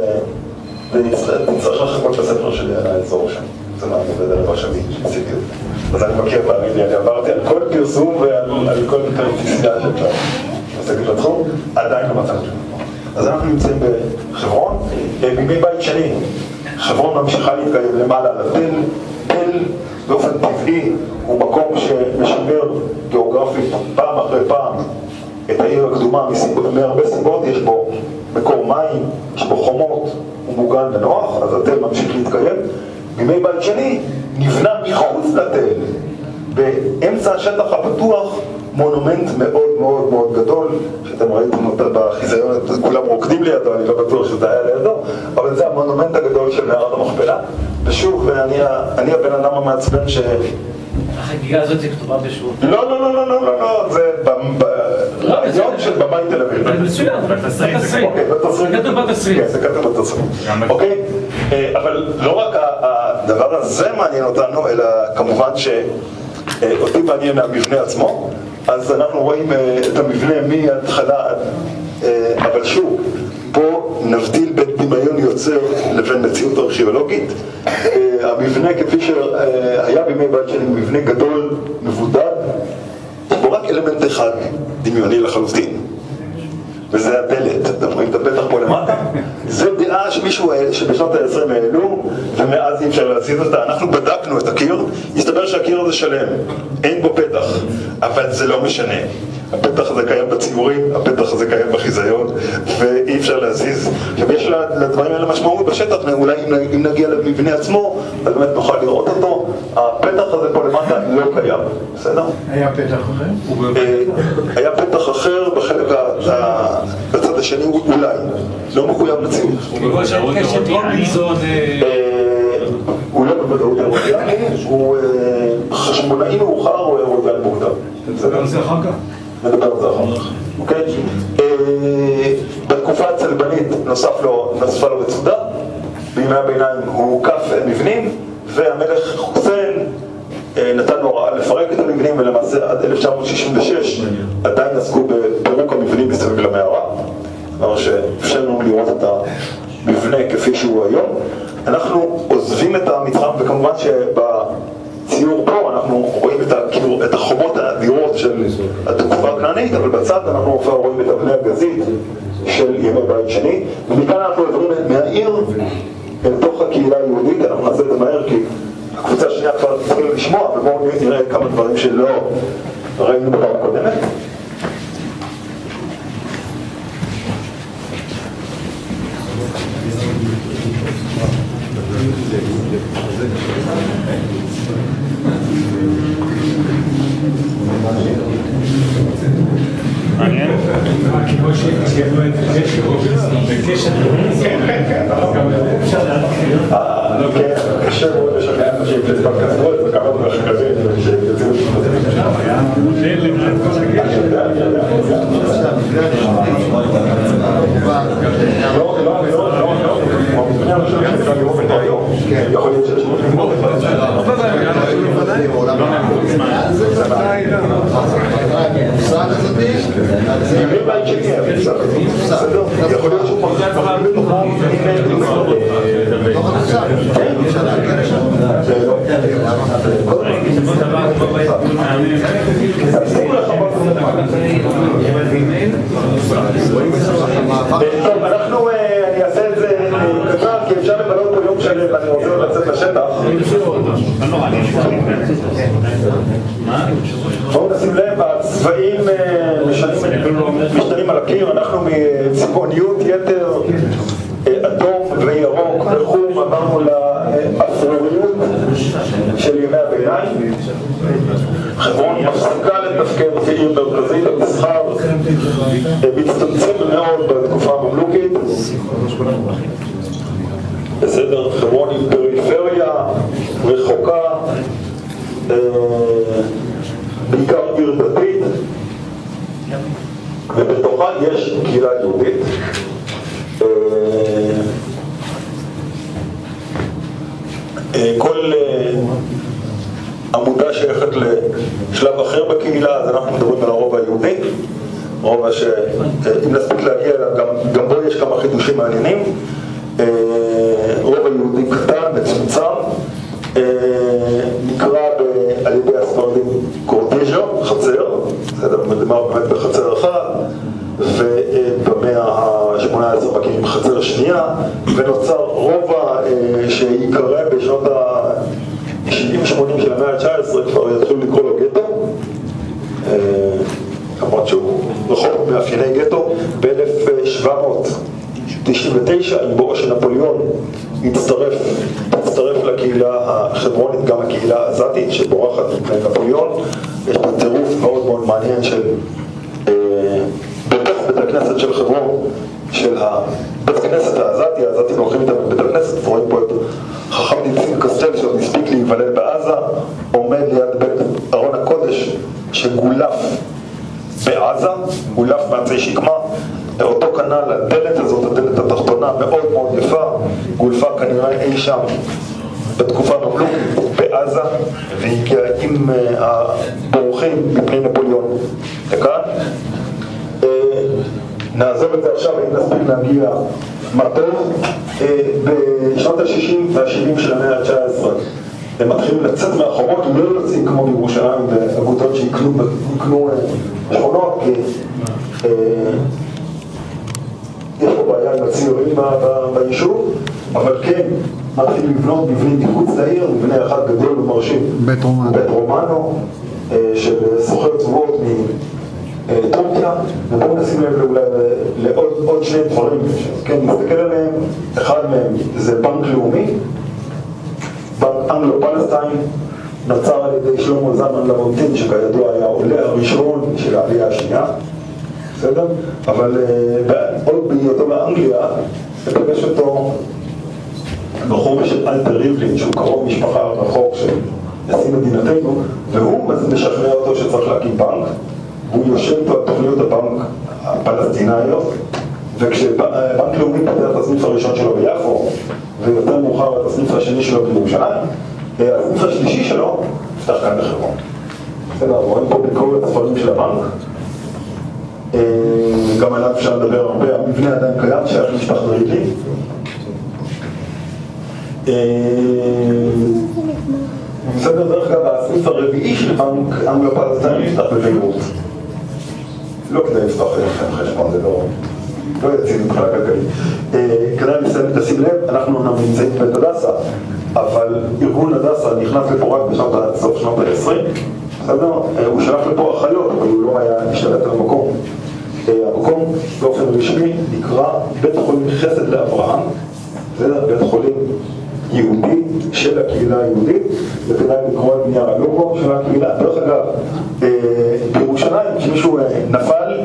צריך לחכות בספר שלי על האזור שם. זה מה אני מדבר על השני, שעשיתי את זה. אז אני מכיר פעמים, אני עברתי על כל פרסום ועל כל פרטיסיה של עוסקת בתחום, עדיין לא מצאנו שם. אז אנחנו נמצאים בחברון, בימי בית שני. חברון ממשיכה להתקיים למעלה על התל, תל באופן טבעי הוא מקום שמשמר גיאוגרפית פעם אחרי פעם את העיר הקדומה מהרבה סיבות, יש בו מקור מים, יש בו חומות, הוא מוגן ונוח, אז התל ממשיך להתקיים. בימי בית שני נבנה מחוץ לתל, באמצע השטח הפתוח, מונומנט מאוד מאוד מאוד גדול, שאתם ראיתם אותה בחיזיון, כולם רוקדים לידו, אני לא בטוח שזה היה לידו, אבל זה המונומנט הגדול של מערת המכפלה. ושוב, אני, אני הבן אדם המעצבן ש... החגיגה הזאת היא כתובה בשבוע. לא, לא, לא, לא, לא, לא, לא, זה ברעיון של במאי תל אביב. זה מצוין, בתסריט. אוקיי, בתסריט. זה כתוב בתסריט. כן, זה כתוב בתסריט. אוקיי? אבל לא רק הדבר הזה מעניין אותנו, אלא כמובן שאותי מעניין המבנה עצמו, אז אנחנו רואים את המבנה מההתחלה, אבל שוב, פה נבדיל בין דמיון יוצר לבין מציאות ארכיאולוגית. המבנה כפי שהיה בימי בית שני, מבנה גדול, מבודד, יש בו רק אלמנט אחד דמיוני לחלוטין, וזה הדלת. אתם רואים את הפתח פה למטה? זו דעה שמישהו שבשנות ה-עשרים העלו, ומאז אי אפשר להזיז אותה. אנחנו בדקנו את הקיר, הסתבר שהקיר הזה שלם, אין בו פתח, אבל זה לא משנה. הפתח הזה קיים בציורים, הפתח הזה קיים בחיזיון, ואי אפשר להזיז. עכשיו יש לדברים האלה משמעות בשטח, אולי אם נגיע למבנה עצמו, אז באמת נוכל לראות אותו. הפתח הזה פה למטה לא קיים, בסדר? היה פתח אחר? היה פתח אחר בחלק בצד השני, אולי, לא מחויב מציאות. הוא לא בוודאות אירודיאני, הוא חשמונאי מאוחר או אירודיאני מוקדם. נדבר על זה אחר כך. נדבר על זה אחר כך, אוקיי? בתקופה הצלבנית נוספה לו מצודה, בימי הביניים הוא הוקף מבנים, והמלך חוסיין נתן הוראה לפרק את המבנים, ולמעשה עד אלף תשע מאות שישים ושש עדיין עסקו בפירוק המבנים מסביב למערה. כלומר שאפשר לנו לראות את המבנה כפי שהוא היום. אנחנו עוזבים את המתחם, וכמובן שבציור פה אנחנו רואים את, הכיר, את החומות האדירות של התקופה הכנענית, אבל בצד אנחנו כבר רואים את אבני הגזית של ימי בית שני, ומכאן אנחנו עוברים מהעיר אל תוך הקהילה היהודית. אנחנו נעשה את זה מהר כי הקבוצה השנייה כבר תתחיל לשמוע, ובואו נראה כמה דברים שלא ראינו בפעם הקודמת. מעניין? כמו שציינו את קשר, בקשר, כן, כן, כן, אפשר להתחיל. כן, קשר מאוד לשגע אנשים בפודקאסט, זה כמה מחקרים שיוצאים את יכול להיות שיש מות המושג הזאתי ימי בית שני, בסדר? יכול להיות שהוא מוזג בתוך תוך המושג אפשר להגיע לשם טוב, אנחנו, אני אעשה את זה קצר כי אפשר לבלות פה יום שלם ואני רוצה לצאת לשטח. בואו נשים לב, הצבעים משתנים על הקיר, אנחנו מצבעוניות יתר, אדום וירוק וחום, עברנו לאפרוריות של ימי הביניים. חברון מפסיקה לתפקד כעיר מרכזית, המסחר מצטמצם מאוד בתקופה הממלוכית. בסדר, חברון היא פריפריה רחוקה, בעיקר עיר דתית, ובתוכה יש קהילה יהודית. כל עמודה שייכת לשלב אחר בקהילה, אז אנחנו מדברים על הרובע היהודי, רובע שאם נספיק להגיע אליו, גם, גם בו יש כמה חידושים מעניינים. רובע יהודי קטן, מצומצם, נקרא על ידי הספרדים קורטיז'ו, חצר, בסדר, מדובר באמת בחצר אחת, ובמאה ה-שמונה עשרה מקימים חצר שנייה, ונוצר רובע שיקרא בשנות ה-שבעים שמונים של המאה ה-תשע עשרה, כבר יתחילו לקרוא לו גטו, כמובן שהוא רחוק מאפייני גטו. ב-אלף שבע מאות תשעים ותשע, עם בואו של נפוליאון, הצטרף, הצטרף לקהילה החברונית, גם הקהילה העזתית שבורחת מנפוליאון. יש פה טירוף מאוד מאוד מעניין של אה, בתוך בית הכנסת של חברון, של הבית הכנסת העזתי, העזתים הולכים איתם בבית הכנסת, רואים פה את חכם ניצים קסטל שעוד מספיק להיוולד בעזה, עומד ליד בית ארון הקודש שגולף בעזה, גולף מעצי שקמה. אותו כנ"ל, הדלת הזאת, הדלת התחתונה מאוד מאוד יפה, גולפה כנראה אי שם בתקופה הממלוכית בעזה, והגיעה עם הבורחים מפני נפוליאון לכאן. נעזוב את זה עכשיו, אם נספיק להגיע מטוב. בשנות ה-שישים וה-שבעים של המאה ה-תשע עשרה הם מתחילים לצאת מהחומות, לא יוצאים כמו בירושלים באגודות שיקנו שכונות, כי יש פה בעיה עם הציורים ביישוב, אבל כן מתחילים לבנות מבנים מחוץ לעיר, מבנה אחד גדול ומרשים, בית רומנו, בית רומנו של סוחר צבועות מטורקיה. ובואו נשים לב אולי לעוד שני דברים, כן, נסתכל עליהם. אחד מהם זה בנק לאומי, בנק אנגלו-פלסטיין, נוצר על ידי שלמה זלמן לבונטין, שכידוע היה העולה הראשון של העלייה השנייה, בסדר? אבל עוד בהיותו לאנגליה, לפגש אותו בחור בשם אלתר ריבלין, שהוא קרוב משפחה רחוק של נשיא מדינתנו, והוא משכנע אותו שצריך להקים בנק. הוא יושב פה על תוכניות הבנק הפלסטינאיות, וכשבנק לאומי פתח את הסניף הראשון שלו ביפו, ויותר מאוחר את הסניף השני שלו בירושלים, הסניף השלישי שלו נפתח כאן בחברון. בסדר, רואים פה בכל הספרים של הבנק. גם עליו אפשר לדבר הרבה, המבנה עדיין קיים, שייך למשפחת רידלי. בסדר, דרך אגב, הסניף הרביעי של בנק אנגלו-פלסטיין נפתח בביירות. לא כדאי לפתוח לכם חשבון, זה לא... לא יציב מבחינה כלכלית. כדאי לשים לב, אנחנו נמצאים בבית הדסה, אבל ארגון הדסה נכנס לפה רק בסוף שנות ה-עשרים. בסדר? הוא שלח לפה אחיות, אבל הוא לא היה משתלט על המקום. המקום באופן רשמי נקרא בית חולים חסד לאברהם. בסדר? בית חולים יהודי של הקהילה היהודית, וכדאי לקרוא את נייר הלוגו של הקהילה. דרך אגב, בירושלים, כשמישהו נפל,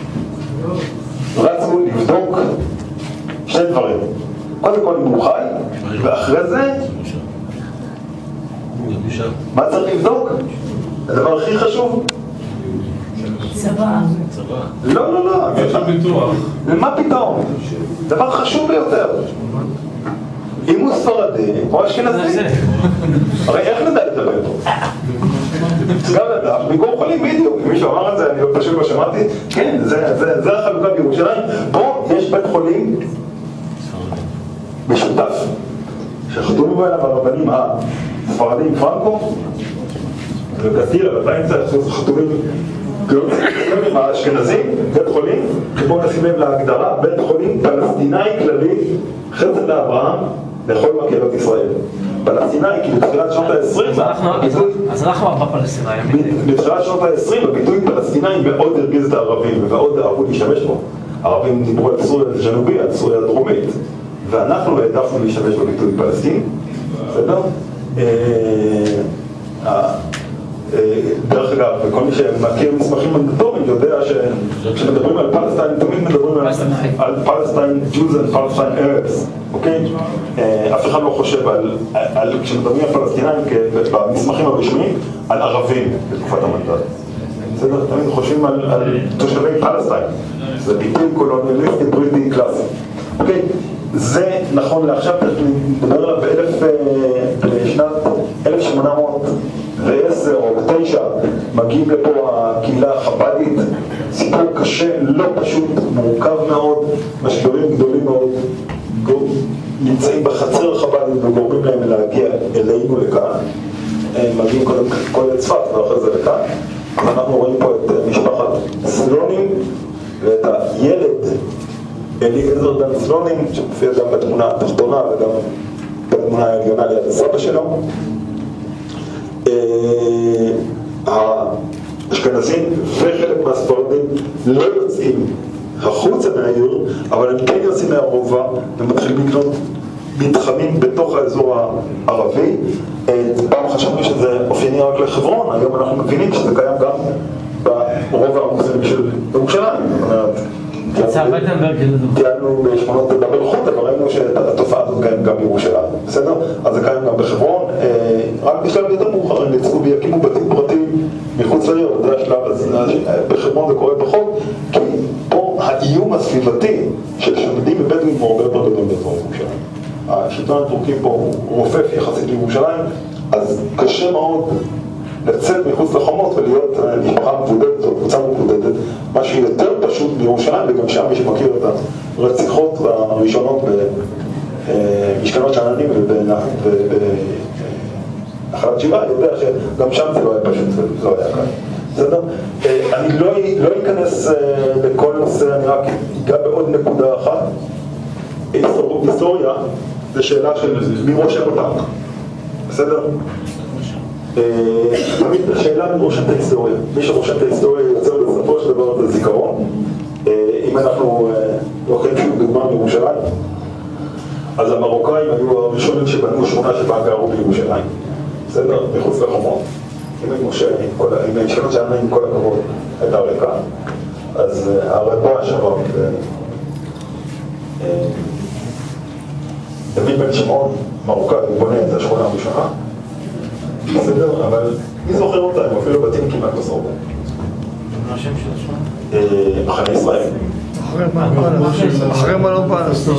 רצו לבדוק שני דברים. קודם כל אם הוא חי, ואחרי זה מה צריך לבדוק? הדבר הכי חשוב? צבא. לא, לא, לא. יש שם ביטוח. מה פתאום? דבר חשוב ביותר. אם הוא ספרדי או אשכנזי. הרי איך נדע לטפל בו? גם לדעת, ביקור חולים בדיוק. מישהו אמר את זה, אני לא פשוט לא שמעתי. כן, זה החלוקה בירושלים. פה יש בית חולים משותף, שחתומים בו אליו הרבנים הספרדים פרנקו וקטילה, ועדיין צריך חתומים עם האשכנזים, בית חולים, שבואו נשים לב להגדרה, בית חולים פלסטיני כללי, חסד לאברהם, לכל מקהלות ישראל. פלסטיני, כי בתחילת שנות ה-עשרים... אז אנחנו ארבע פלסטינאים. בתחילת שנות ה-עשרים, הביטוי פלסטיני מאוד הרגיז את הערבים, ומאוד אהבו להשתמש בו. הערבים דיברו על סוריה הג'נובית, על סוריה הדרומית. ואנחנו העדפנו להשתמש בביטוי פלסטין, בסדר? דרך אגב, וכל מי שמכיר מסמכים מנדטוריים יודע שכשמדברים על פלסטיין, תמיד מדברים על פלסטיין Jews and Palestine Arabs, אוקיי? אף אחד לא חושב על, כשמדברים על פלסטינאים במסמכים הרשמיים, על ערבים בתקופת המנדט. בסדר? תמיד חושבים על תושבי פלסטיין. זה ביטוי קולוניאליסטי בריטי קלאסי. אוקיי? זה נכון לעכשיו, נדבר עליו בשנת אלף שמונה מאות ועשר או תשע מגיעים לפה הקהילה החבדית, סיפור קשה, לא פשוט, מורכב מאוד, משברים גדולים מאוד, נמצאים בחצר החבדית וגורמים להם להגיע אלינו לכאן, מגיעים קודם כל לצפת ואחרי זה לכאן. אנחנו רואים פה את משפחת סלונים ואת הילד אליעזר בן סלונים, שמופיע גם בתמונה התחתונה וגם בתמונה העליונה ליד הסבא שלו. האשכנזים וחלק מהספרדים לא יוצאים החוצה מהעיר, אבל הם כן יוצאים מהרובע ומתחילים לקנות מתחמים בתוך האזור הערבי. פעם חשבנו שזה אופייני רק לחברון, היום אנחנו מבינים שזה קיים גם ברובע המוסלמי של ירושלים. תיאלנו בשמונות במלכות, אבל ראינו שהתופעה הזאת קיים גם בירושלים, בסדר? אז זה קיים גם בחברון, רק בשלב יותר מאוחר הם יצאו ויקימו בתים פרטיים מחוץ לעיר, וזה השלב הזה, בחברון זה קורה פחות, כי פה האיום הסביבתי של שומדים ובדואים הוא הרבה יותר גדול באזור ירושלים. השלטון הטורקי פה הוא רופף יחסית לירושלים, אז קשה מאוד לצאת מחוץ לחומות ולהיות משפחה מבודדת או קבוצה מבודדת, משהו יותר פשוט בירושלים, וגם שם מי שמכיר את הרציחות הראשונות במשכנות שאננים ובנחלת שבעה, יודע שגם שם זה לא היה פשוט, זה לא היה כאן. בסדר? אני לא אכנס לכל נושא, אני רק אגע בעוד נקודה אחת. היסטוריה זה שאלה של מי רושם אותה, בסדר? תמיד השאלה מי רושם את ההיסטוריה. מי שרושם את ההיסטוריה יוצר בסופו של דבר את הזיכרון. אם אנחנו לוקחים שוב דוגמה בירושלים, אז המרוקאים היו הראשונים שבנו שכונה שבה גרו בירושלים, בסדר? מחוץ לחומות. אם משה, אם משכנות שלנו עם כל הכבוד הייתה ריקה, אז הרבוע שבר דוד בן שמעון, מרוקאי, הוא בונה את השכונה הראשונה, בסדר? אבל מי זוכר אותה? הם אפילו בתים כמעט לא זוכר. מה השם של השכונה? מחנה ישראל. אחרי מלון פאנוס.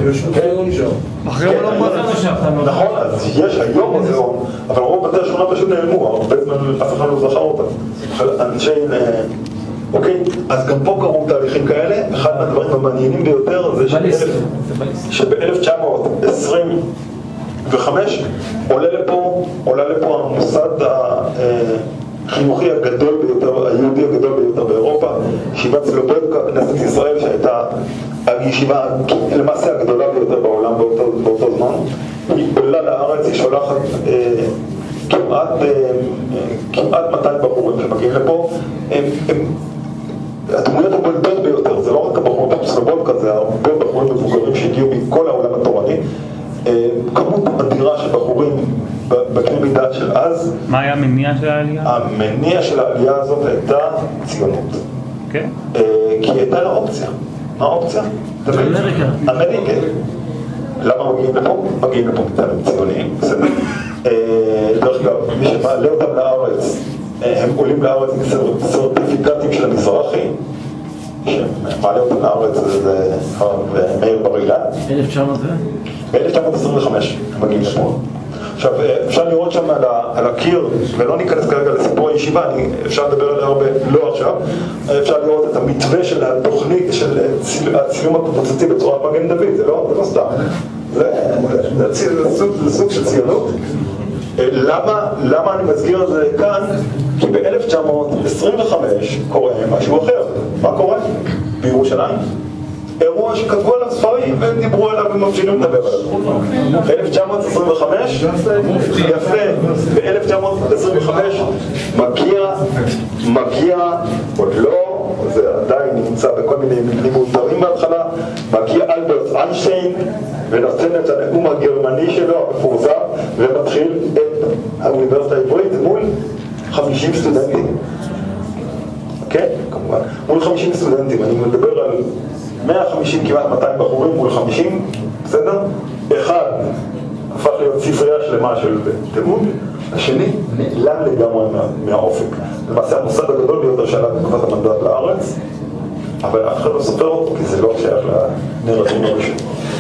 אחרי מלון פאנוס. נכון, אז יש היום מוזיאון, אבל רוב בתי השכונה פשוט נעלמו, הרבה זמן אף אחד לא זכר אותם. אנשי... אוקיי, אז גם פה קרו תהליכים כאלה. אחד מהדברים המעניינים ביותר זה שב-אלף תשע מאות עשרים וחמש עולה לפה, עולה לפה המוסד החינוכי הגדול ביותר, היהודי הגדול ביותר באירופה, ישיבת סלובודקה, כנסת ישראל, שהייתה הישיבה למעשה הגדולה ביותר בעולם באותו, באותו זמן. היא עולה לארץ, היא שולחת אה, כמעט, אה, כמעט מאתיים בחורים שמגיעים לפה. הם, הם, הדמויות הבולטות ביותר, זה לא רק הבחורים בסלובודקה, זה הרבה בחורים מבוגרים שהגיעו מכל העולם התורני. כמות אדירה של בחורים בקנה מידה של אז. מה היה המניע של העלייה? המניע של העלייה הזאת הייתה ציונות. כן. כי הייתה לה אופציה. מה האופציה? אמריקה. אמריקה. למה מגיעים לפה? מגיעים לפה מטעמים ציוניים, בסדר? דרך אגב, מי שמעלה אותם לארץ, הם עולים לארץ בסרטיפיקטים של המזרחי, שמעלה אותם לארץ זה מאיר בר אילן. אלף תשע מאות ב-אלף תשע מאות עשרים וחמש הם מגיעים לפה. עכשיו, אפשר לראות שם על, על הקיר, ולא ניכנס כרגע לסיפור הישיבה, אני, אפשר לדבר עליה הרבה, לא עכשיו, אפשר לראות את המתווה של התוכנית, של הצילום הקבוצתי בצורה מגן דוד, זה לא, זה לא סתם. זה, זה, זה, זה, סוג, זה סוג של ציונות. למה, למה אני מזכיר את זה כאן? כי ב-אלף תשע מאות עשרים וחמש קורה משהו אחר. מה קורה? בירושלים? אירוע שכתבו עליו ספרים והם דיברו עליו וממשיכים לדבר עליו. ב-אלף תשע מאות עשרים וחמש, יפה, ב-אלף תשע מאות עשרים וחמש מגיע, מגיע, עוד לא, זה עדיין נמצא בכל מיני מבנים מוזרים בהתחלה, מגיע אלברט איינשטיין ונותן את הנאום הגרמני שלו, המפורסם, ומתחיל את האוניברסיטה העברית מול חמישים סטודנטים. כן, כמובן, מול חמישים סטודנטים, אני מדבר על מאה וחמישים, כמעט מאתיים בחורים מול חמישים, בסדר? אחד הפך להיות ספרייה שלמה של תיעוד, השני נעלם לגמרי מה, מהאופק. למעשה המוסד הגדול ביותר שעלה בתקופת המנדט לארץ, אבל אף אחד לא סופר אותו, כי זה לא שייך לנרטיב הראשון.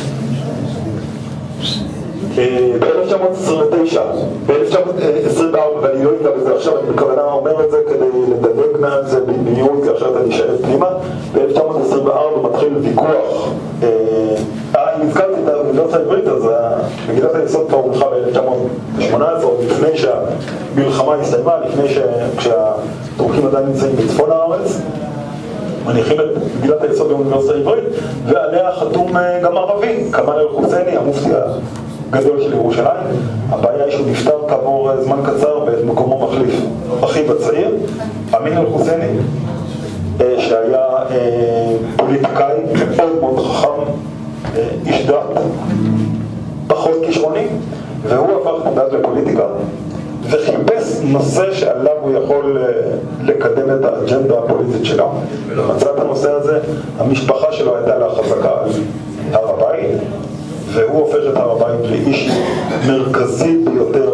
ב-אלף תשע מאות עשרים ותשע, ב-אלף תשע מאות עשרים וארבע, ואני לא אגע בזה עכשיו, אני בכוונה אומר את זה כדי לדלג מעל זה במהירות, כי עכשיו אני אשאר פנימה. ב-אלף תשע מאות עשרים וארבע מתחיל ויכוח. אה, אם הזכרתי את האוניברסיטה העברית, אז מגילת היסוד כבר הונחה ב-אלף תשע מאות שמונה עשרה, לפני שהמלחמה הסתיימה, לפני שהטורקים עדיין נמצאים בצפון הארץ. מניחים את מגילת היסוד באוניברסיטה העברית, ועליה חתום גם ערבי, כמאל אל-חוסייני, המופתי הגדול של ירושלים. הבעיה היא שהוא נפטר כעבור זמן קצר במקומו מחליף אחיו הצעיר, אמין אל-חוסייני, שהיה פוליטיקאי מאוד מאוד חכם, איש דת, פחות כישרוני, והוא הפך מודד לפוליטיקה, וחיפש נושא שעליו הוא יכול לקדם את האג'נדה הפוליטית שלו. ומצא את הנושא הזה, המשפחה שלו הייתה לה חזקה על הר הבית, והוא הופך את הר הבית לאיש מרכזי ביותר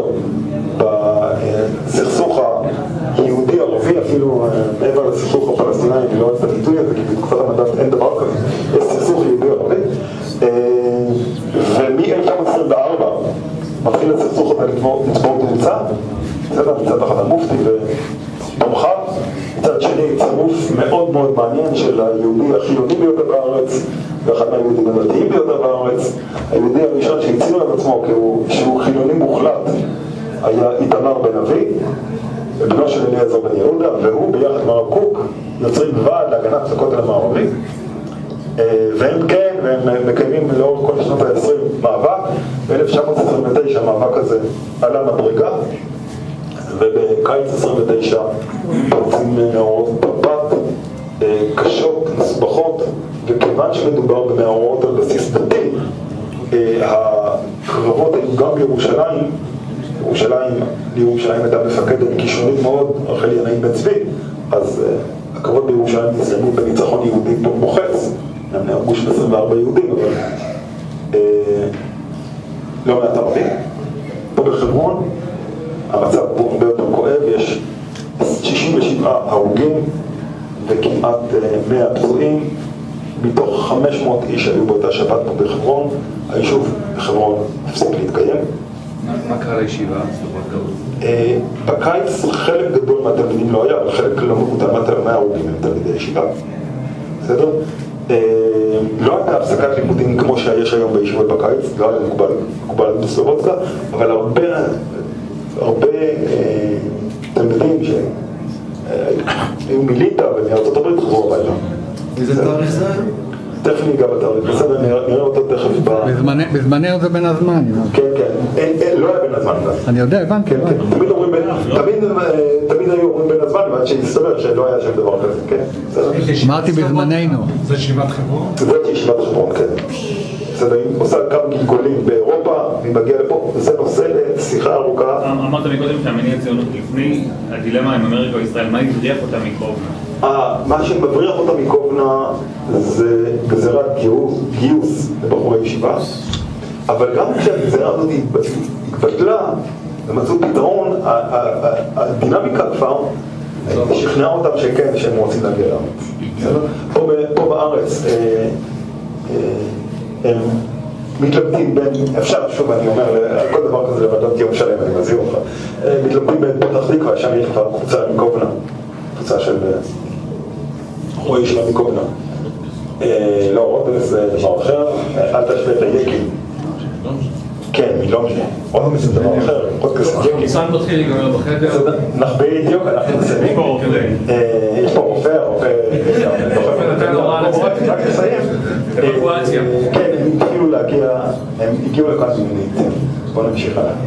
בסכסוך היהודי-ערבי, אפילו מעבר לסכסוך הפלסטיני, אני לא אוהב את הביטוי הזה, כי בתקופת המנדט אין דבר כזה, יש סכסוך יהודי-ערבי, ומ-אלף תשע מאות עשרים וארבע מתחיל הסכסוך הזה לצבור תאוצה, בסדר, מצד אחד המופתי ותומכיו, מצד שני צירוף מאוד מאוד מעניין של היהודי החילוני ביותר בארץ, ואחד מהיהודים הדתיים ביותר בארץ. היהודי הראשון שהצהיר על עצמו שהוא חילוני מוחלט היה איתמר בן אבי, בנו של אליעזר בן יהודה, והוא ביחד עם הרב קוק יוצרים ועד להגנת הכותל המערבי, והם כן, והם מקיימים לאורך כל שנות ה-עשרים מאבק. ב-אלף תשע מאות עשרים ותשע המאבק הזה עלה מדרגה, ובקיץ עשרים ותשע פורצים מאורעות תרפ"ט קשות, מסובכות, וכיוון שמדובר במאורעות על בסיס דתי, הקרבות היו גם בירושלים. ירושלים, לירושלים הייתה מפקדת כישרונית מאוד, רחל ינאים בן צבי, אז הקרבות בירושלים נסיימו בניצחון יהודי מוחץ. הם נהרגו של עשרים וארבעה יהודים, אבל אה, לא מעט ערבים. פה בחברון המצב פה הרבה יותר כואב, יש שישים ושבעה הרוגים וכמעט אה, מאה פצועים, מתוך חמש מאות איש שהיו באותה שבת פה בחברון, היישוב בחברון הפסיק להתקיים. מה קרה לישיבה? בקיץ חלק גדול מהתלמידים לא היה, אבל חלק לא מבוטל מהתלמידים הרוגים הם תלמידי ישיבה. בסדר? לא הייתה הפסקת לימודים כמו שיש היום בישיבות בקיץ, לא היה מוגבל, מוגבל בסלובודקה, אבל הרבה, הרבה תלמידים שהיו מליטא ומארצות הברית חזרו הביתה. איזה תאריך זה? תכף ניגע בתאריך, בסדר, נראה אותו תכף. בזמננו זה בין הזמן. כן, כן, לא היה בין הזמן. אני יודע, הבנתי. תמיד אומרים בין, תמיד היו אומרים בין הזמן, ועד שהסתבר שלא היה שם דבר כזה, כן? אמרתי בזמננו. זה ישיבת חברון? זאת ישיבת חברון, כן. בסדר, היא עושה כמה גלגולים באירופה, היא מגיעה לפה, זה נושא לשיחה ארוכה. אמרת מקודם שהמניע הציונות לפני הדילמה עם אמריקה או ישראל, מה הבריח אותה מקובנה? מה שמבריח אותה מקובנה זה גזירת גיוס לבחורי ישיבה, אבל גם כשהגזירה הזאת התבטלה ומצאו פתרון, הדינמיקה כבר שכנעה אותם שכן, שהם רוצים להגיע לארץ. פה בארץ הם מתלבטים בין, אפשר שוב אני אומר, כל דבר כזה לבדות יום שלם, אני מזהיר אותך, מתלבטים בין פתח תקווה, שם יש כבר קבוצה מקובנה, קבוצה של בחורי ישיבה מקובנה. לא, רודס זה דבר אחר, אל תשווה את היקים. כן, מילון זה. רודס זה דבר אחר, עוד כסף יקים. ניסן מתחיל להיגמר בחדר. נחבא בדיוק, אנחנו מסיימים. יש פה רופא. יש פה רופא, רופא. רק נסיים. אבקואציה. כן, הם התחילו להגיע, הם הגיעו לכאן זמנית. בואו נמשיך הלאה.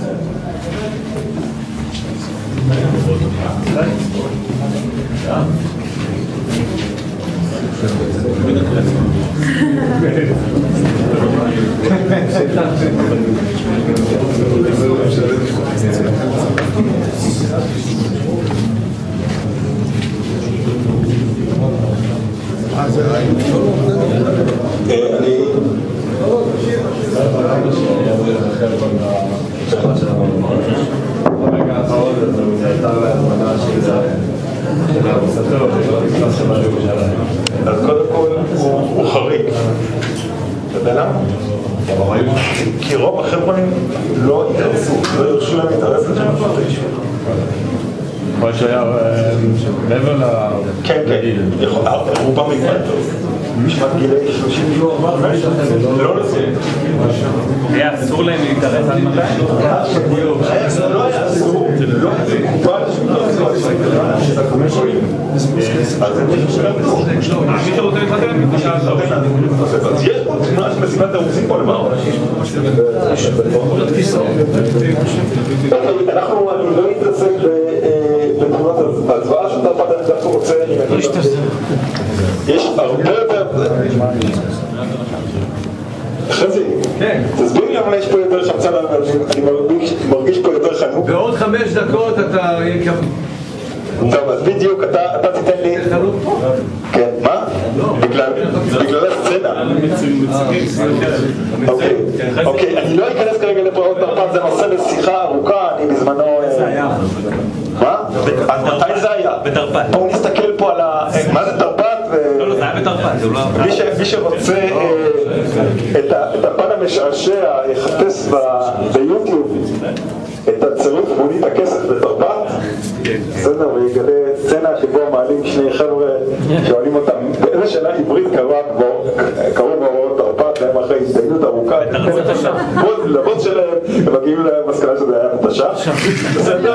אז קודם כל הוא חריג. אתה יודע למה? כי רוב החבר'נים לא התארסו, לא ירשו להם להתארס לשם הפרט הישיבה. יכול שהיה מעבר ל... כן, כן, רובם מגמנטו. משמעת גילי שלושים לא לזה. היה אסור להם להתארס עד מתי? לא היה אסור, לא היה מקובל מי שרוצה להתחתן, מתקשר לסוף. אז יש פה תמונה של מסיבת הרוסים פה למעלה. אנחנו לא נתעסק בתמונות הזוועה של תרפ"ט, אני דווקא רוצה... יש הרבה יותר... חזי, תסביר לי למה יש פה יותר חמצן, אני מרגיש פה יותר חנוק. בעוד חמש דקות אתה... טוב, אז בדיוק אתה תיתן לי... כן, מה? בגלל הסצנה. אוקיי, אני לא אכנס כרגע לפרעות תרפ"ט, זה נושא לשיחה ארוכה, אני בזמנו... מה? אז מתי זה היה? בתרפ"ט. בואו נסתכל פה על ה... מה זה תרפ"ט? לא, לא, זה היה בתרפ"ט. מי שרוצה את הפן המשעשע יחפש ביוטיוב את הצירוף מונית הכסף בתרפ"ט, בסדר, ויגלה סצנה שבו מעלים שני חבר'ה שואלים אותם באיזה שנה עברית קראו בהוראות תרפ"ט, להם אחרי הזדיינות ארוכה לבוס שלהם, הם מגיעים למסקנה שזה היה בתש"ח. בסדר?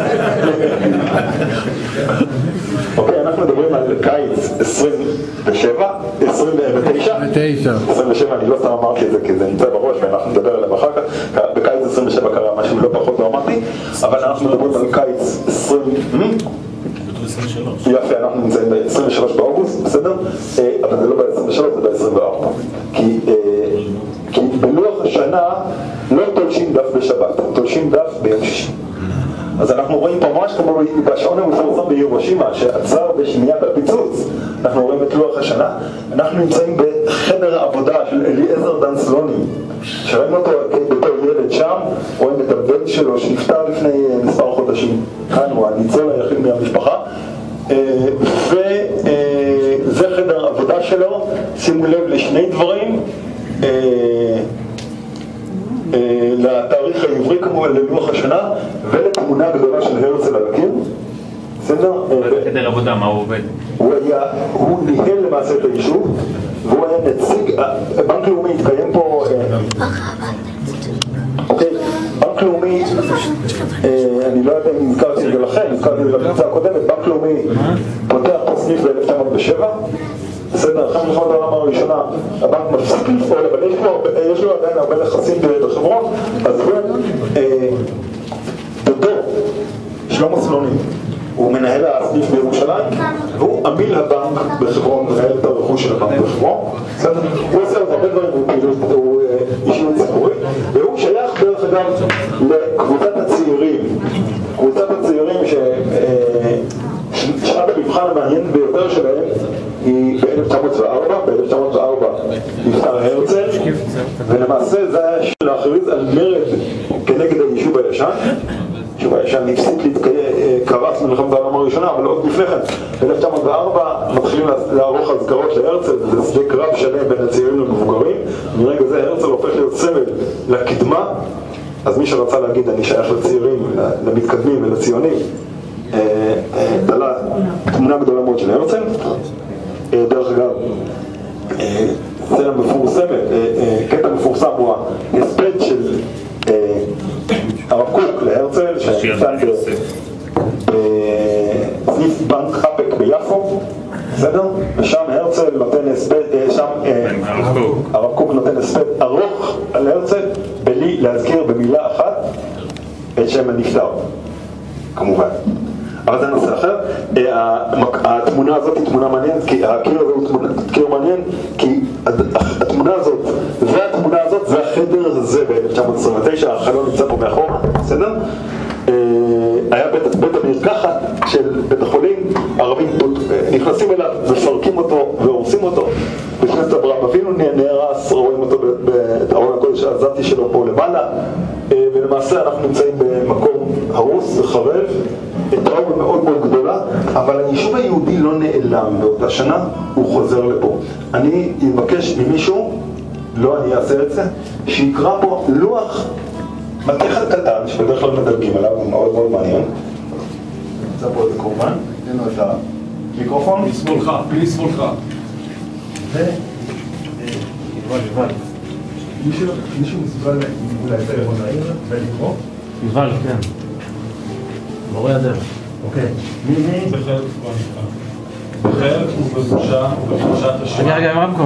אוקיי, אנחנו מדברים על קיץ עשרים ושבע, עשרים ותשע, עשרים ושבע, אני לא סתם אמרתי את זה כי זה נמצא בראש ואנחנו נדבר עליהם אחר כך. בקיץ עשרים ושבע קרה משהו לא פחות דרמטי, אבל אנחנו מדברים על קיץ עשרים... יפה, אנחנו נמצאים ב-עשרים ושלושה באוגוסט, בסדר? אבל זה לא ב-עשרים ושלוש, זה ב-עשרים וארבע. כי בלוח השנה לא תולשים דף בשבת, תולשים דף ביום שישי. אז אנחנו רואים פה ממש כמו בשעון המפורסם בירושימה שעצר בשמיעת הפיצוץ, אנחנו רואים את לוח השנה. אנחנו נמצאים בחדר העבודה של אליעזר דן סלוני, שראינו אותו בתור ילד שם, רואים את הבן שלו שנפטר לפני מספר חודשים, כאן הוא הניצול היחיד מהמשפחה, וזה חדר העבודה שלו, שימו לב לשני דברים, אה, אה, לתאריך העברי כמובן, ללוח השנה, ולתמונה גדולה של הרצל על הקיר. בסדר? בחדר עבודה, מה הוא עובד? הוא היה, הוא ניהל למעשה את היישוב, והוא היה נציג, בנק לאומי התקיים פה, אוקיי, בנק לאומי, אני לא יודע אם נזכרתי את זה לכם, נזכרתי את זה בקבוצה הקודמת, בנק לאומי פותח פה סניף ב-אלף תשע מאות ושבע, בסדר, אחרי מלחמת העולם הראשונה הבנק מפסיק לפעול, אבל יש לו עדיין הרבה נכסים בחברות, אז הוא דודו, שלמה סלוני, הוא מנהל הסניף בירושלים, והוא עמיל הבנק בחברון, מנהל את הרכוש של הבנק בחברון. הוא עושה הרבה דברים, הוא אישיות ציבורית, והוא שייך דרך אגב לקבוצת הצעירים. קבוצת הצעירים ששנת המבחן המעניין ביותר שלהם היא ב-אלף תשע מאות וארבע, ב-אלף תשע מאות וארבע נפטר הרצל, ולמעשה זה היה להכריז על מרד כנגד היישוב הישן. היישוב הישן הפסיק להתקרס במלחמת העולם הראשונה, אבל עוד לפני כן, ב-אלף תשע מאות וארבע מתחילים לערוך אזכרות להרצל, זה שדה קרב שלם בין הצעירים למבוגרים, מרגע זה הרצל הופך להיות סמל לקדמה, אז מי שרצה להגיד אני שייך לצעירים, למתקדמים ולציונים, תלה תמונה גדולה מאוד של הרצל. דרך אגב, סצנה מפורסמת, קטע מפורסם הוא ההספד של הרב קוק להרצל, שניתן בסניף בנק חפק ביפו, בסדר? ושם הרצל נותן הספד, שם הרב קוק נותן הספד ארוך על הרצל, בלי להזכיר במילה אחת את שם הנפטר, כמובן. אבל זה נושא אחר. התמונה הזאת היא תמונה מעניינת, כי הקיר הזה הוא קיר מעניין, כי התמונה הזאת והתמונה הזאת זה החדר הזה ב-אלף תשע מאות עשרים ותשע, החלון נמצא פה מאחור, בסדר? היה בית, בית המרקחת של בית החולים, ערבים נכנסים אליו ופרקים אותו והורסים אותו. בשנת אברהם אבינו נהרס, רואים אותו בארון הקודש העזתי שלו פה למעלה, ולמעשה אנחנו נמצאים במקום הרוס וחרב, טראומה מאוד מאוד גדולה, אבל היישוב היהודי לא נעלם באותה שנה, הוא חוזר לפה. אני אבקש ממישהו, לא אני אעשה את זה, שיקרא פה לוח מתכת קטן, שבדרך כלל מדלגים עליו, הוא מאוד מאוד מעניין. נמצא פה איזה קורבן, אין לו את המיקרופון. משמאלך, בלי שמאלך. ו... יובל, יובל. מישהו מסוגל אולי טלפון לעיר ולקרוא? יובל, כן. מורה הדרך. אוקיי. מי מי? בחלק כבר נקרא. בחלק ובבושה ובתחושת אשמה. רגע, רגע, עם רמקול.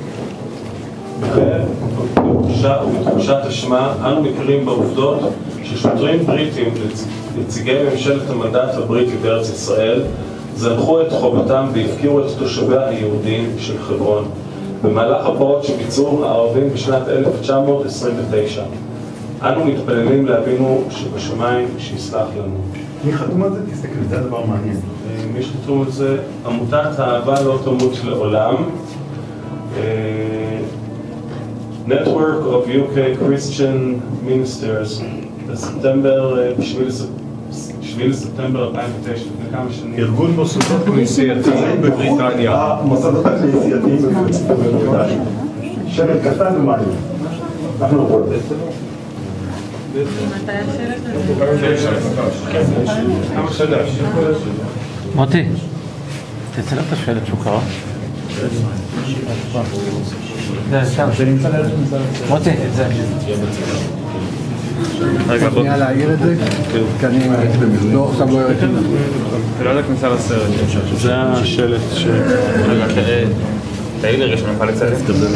בחלק ובבושה ובתחושת אשמה אנו מכירים בעובדות ששוטרים בריטים, נציגי ממשלת המנדט הבריטי בארץ ישראל, זנחו את חובתם והפקירו את תושביה היהודים של חברון במהלך הפרעות שביצעו הערבים בשנת אלף תשע מאות עשרים ותשע. אנו מתפללים לאבינו שבשמיים שיסלח לנו. מי חתום על זה? תסתכל, זה הדבר מעניין. מי שחתום על זה, עמותת האהבה לא תמות לעולם, Network of יו קיי Christian Ministers, בספטמבר, בשביל ספטמבר אלפיים ותשע, לפני כמה שנים. ארגון מוסדות כנסייתיים בבריטניה. המוסדות הכנסייתיים בבריטניה. שלט קטן ומעניין. אנחנו רואים. מתי השלט הזה? כמה שנים? מוטי, תצלם את השלט שהוא קרא. זה נמצא ליד מוטי, את זה. רגע, בוא. שנייה להעיר את זה? כי אני לא, עכשיו לא יראה את זה. זה לא לכניסה לסרט. זה השלט ש... רגע, תהי לי ראשון, נוכל לצלם.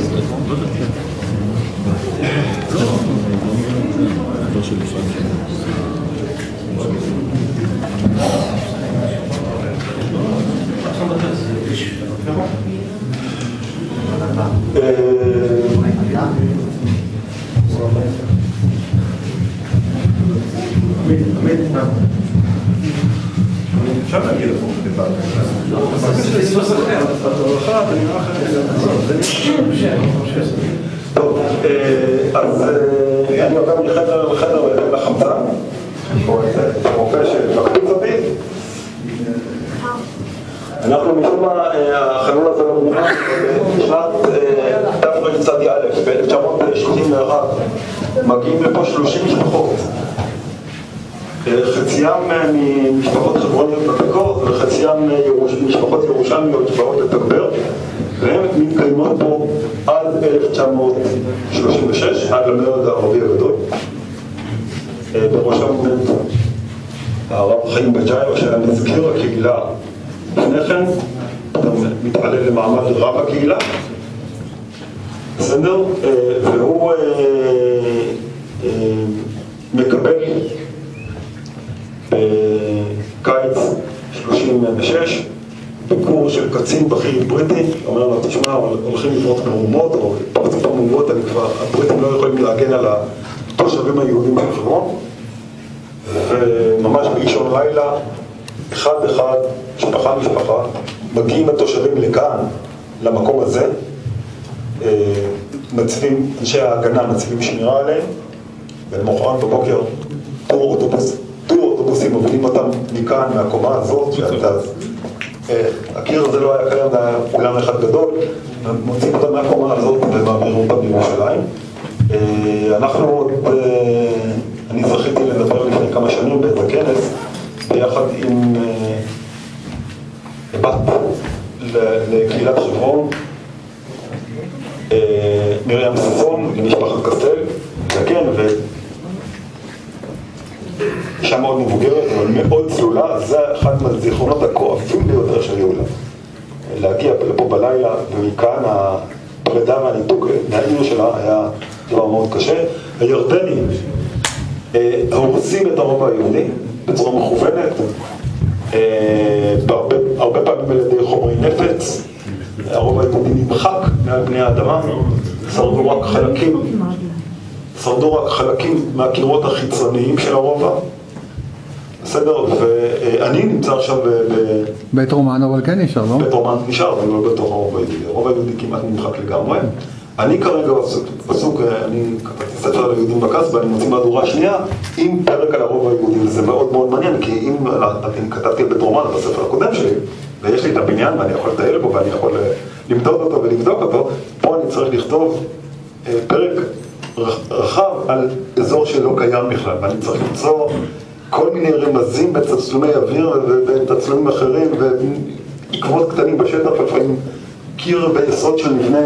אפשר להגיד לפה כתיבה. טוב, אז אני עובר מחדר לחדר לחמצן, או את רופא שמקפיץ אותי. אנחנו משום מה, החלון הזה לא מובן, בשנת תרצ"א, ב-אלף תשע מאות שלושים ואחת, מגיעים לפה שלושים משפחות. חציים ממשפחות חברוניות בביקור, וחציים משפחות ירושלמיות שבאות לתגבר, והן מתקיימות פה עד אלף תשע מאות שלושים ושש, עד למרד הערבי הגדול. בראשם עומד הרב חיים בג'איו, שהיה מזכיר הקהילה. לפני כן, אתה מתעלה למעמד רב הקהילה, בסדר? והוא מקבל בקיץ שלושים ושש ביקור של קצין בכיר בריטי, אומר לו, תשמע, הולכים לפרוץ מהומות, או פרצות מהומות, הבריטים לא יכולים להגן על התושבים היהודים של חברון, וממש באישון לילה, אחד אחד, משפחה משפחה, מגיעים התושבים לכאן, למקום הזה, מצבים, אנשי ההגנה מצבים שמירה עליהם, ולמחרת בבוקר טור אוטובוס, טור אוטובוסים מובילים אותם מכאן, מהקומה הזאת, שאתה... הקיר הזה לא היה קיים, זה היה אולם אחד גדול, מוצאים אותם מהקומה הזאת ומעבירים אותם בירושלים. אנחנו עוד, אני זכיתי לדבר לפני כמה שנים באיזה כנס, ביחד עם בת לקהילת חברון, מרים ששון, למשפחת קסטל, וכן, אישה מאוד מבוגרת, אבל מאוד צלולה, זה אחד מהזיכרונות הכואבים ביותר שהיו לה. להגיע לפה בלילה, ומכאן הפרידה והניתוק מהעיר שלה היה דבר מאוד קשה. הירדנים הורסים את הרובע היהודי בצורה מכוונת, הרבה פעמים על ידי חומרי נפץ, הרובע היהודי נמחק מעל פני האדמה, שרדו רק חלקים, שרדו רק חלקים מהקירות החיצוניים של הרובע, בסדר? ואני נמצא עכשיו ב... בית רומן, אבל כן נשאר, לא? בית רומן נשאר, אבל לא בתוך הרובע היהודי. הרובע היהודי כמעט נמחק לגמרי. אני כרגע פסוק, אני כתבתי ספר על היהודים בקסבה, אני מוציא מהדורה שנייה עם פרק על הרובע היהודי, וזה מאוד מאוד מעניין, כי אם אני כתבתי בית רומן בספר הקודם שלי, ויש לי את הבניין ואני יכול לטייל בו ואני יכול למדוד אותו ולבדוק אותו, פה אני צריך לכתוב פרק רחב על אזור שלא קיים בכלל, ואני צריך למצוא כל מיני רמזים בתצלומי אוויר ובתצלומים אחרים ועקבות קטנים בשטח, לפעמים קיר ביסוד של מבנה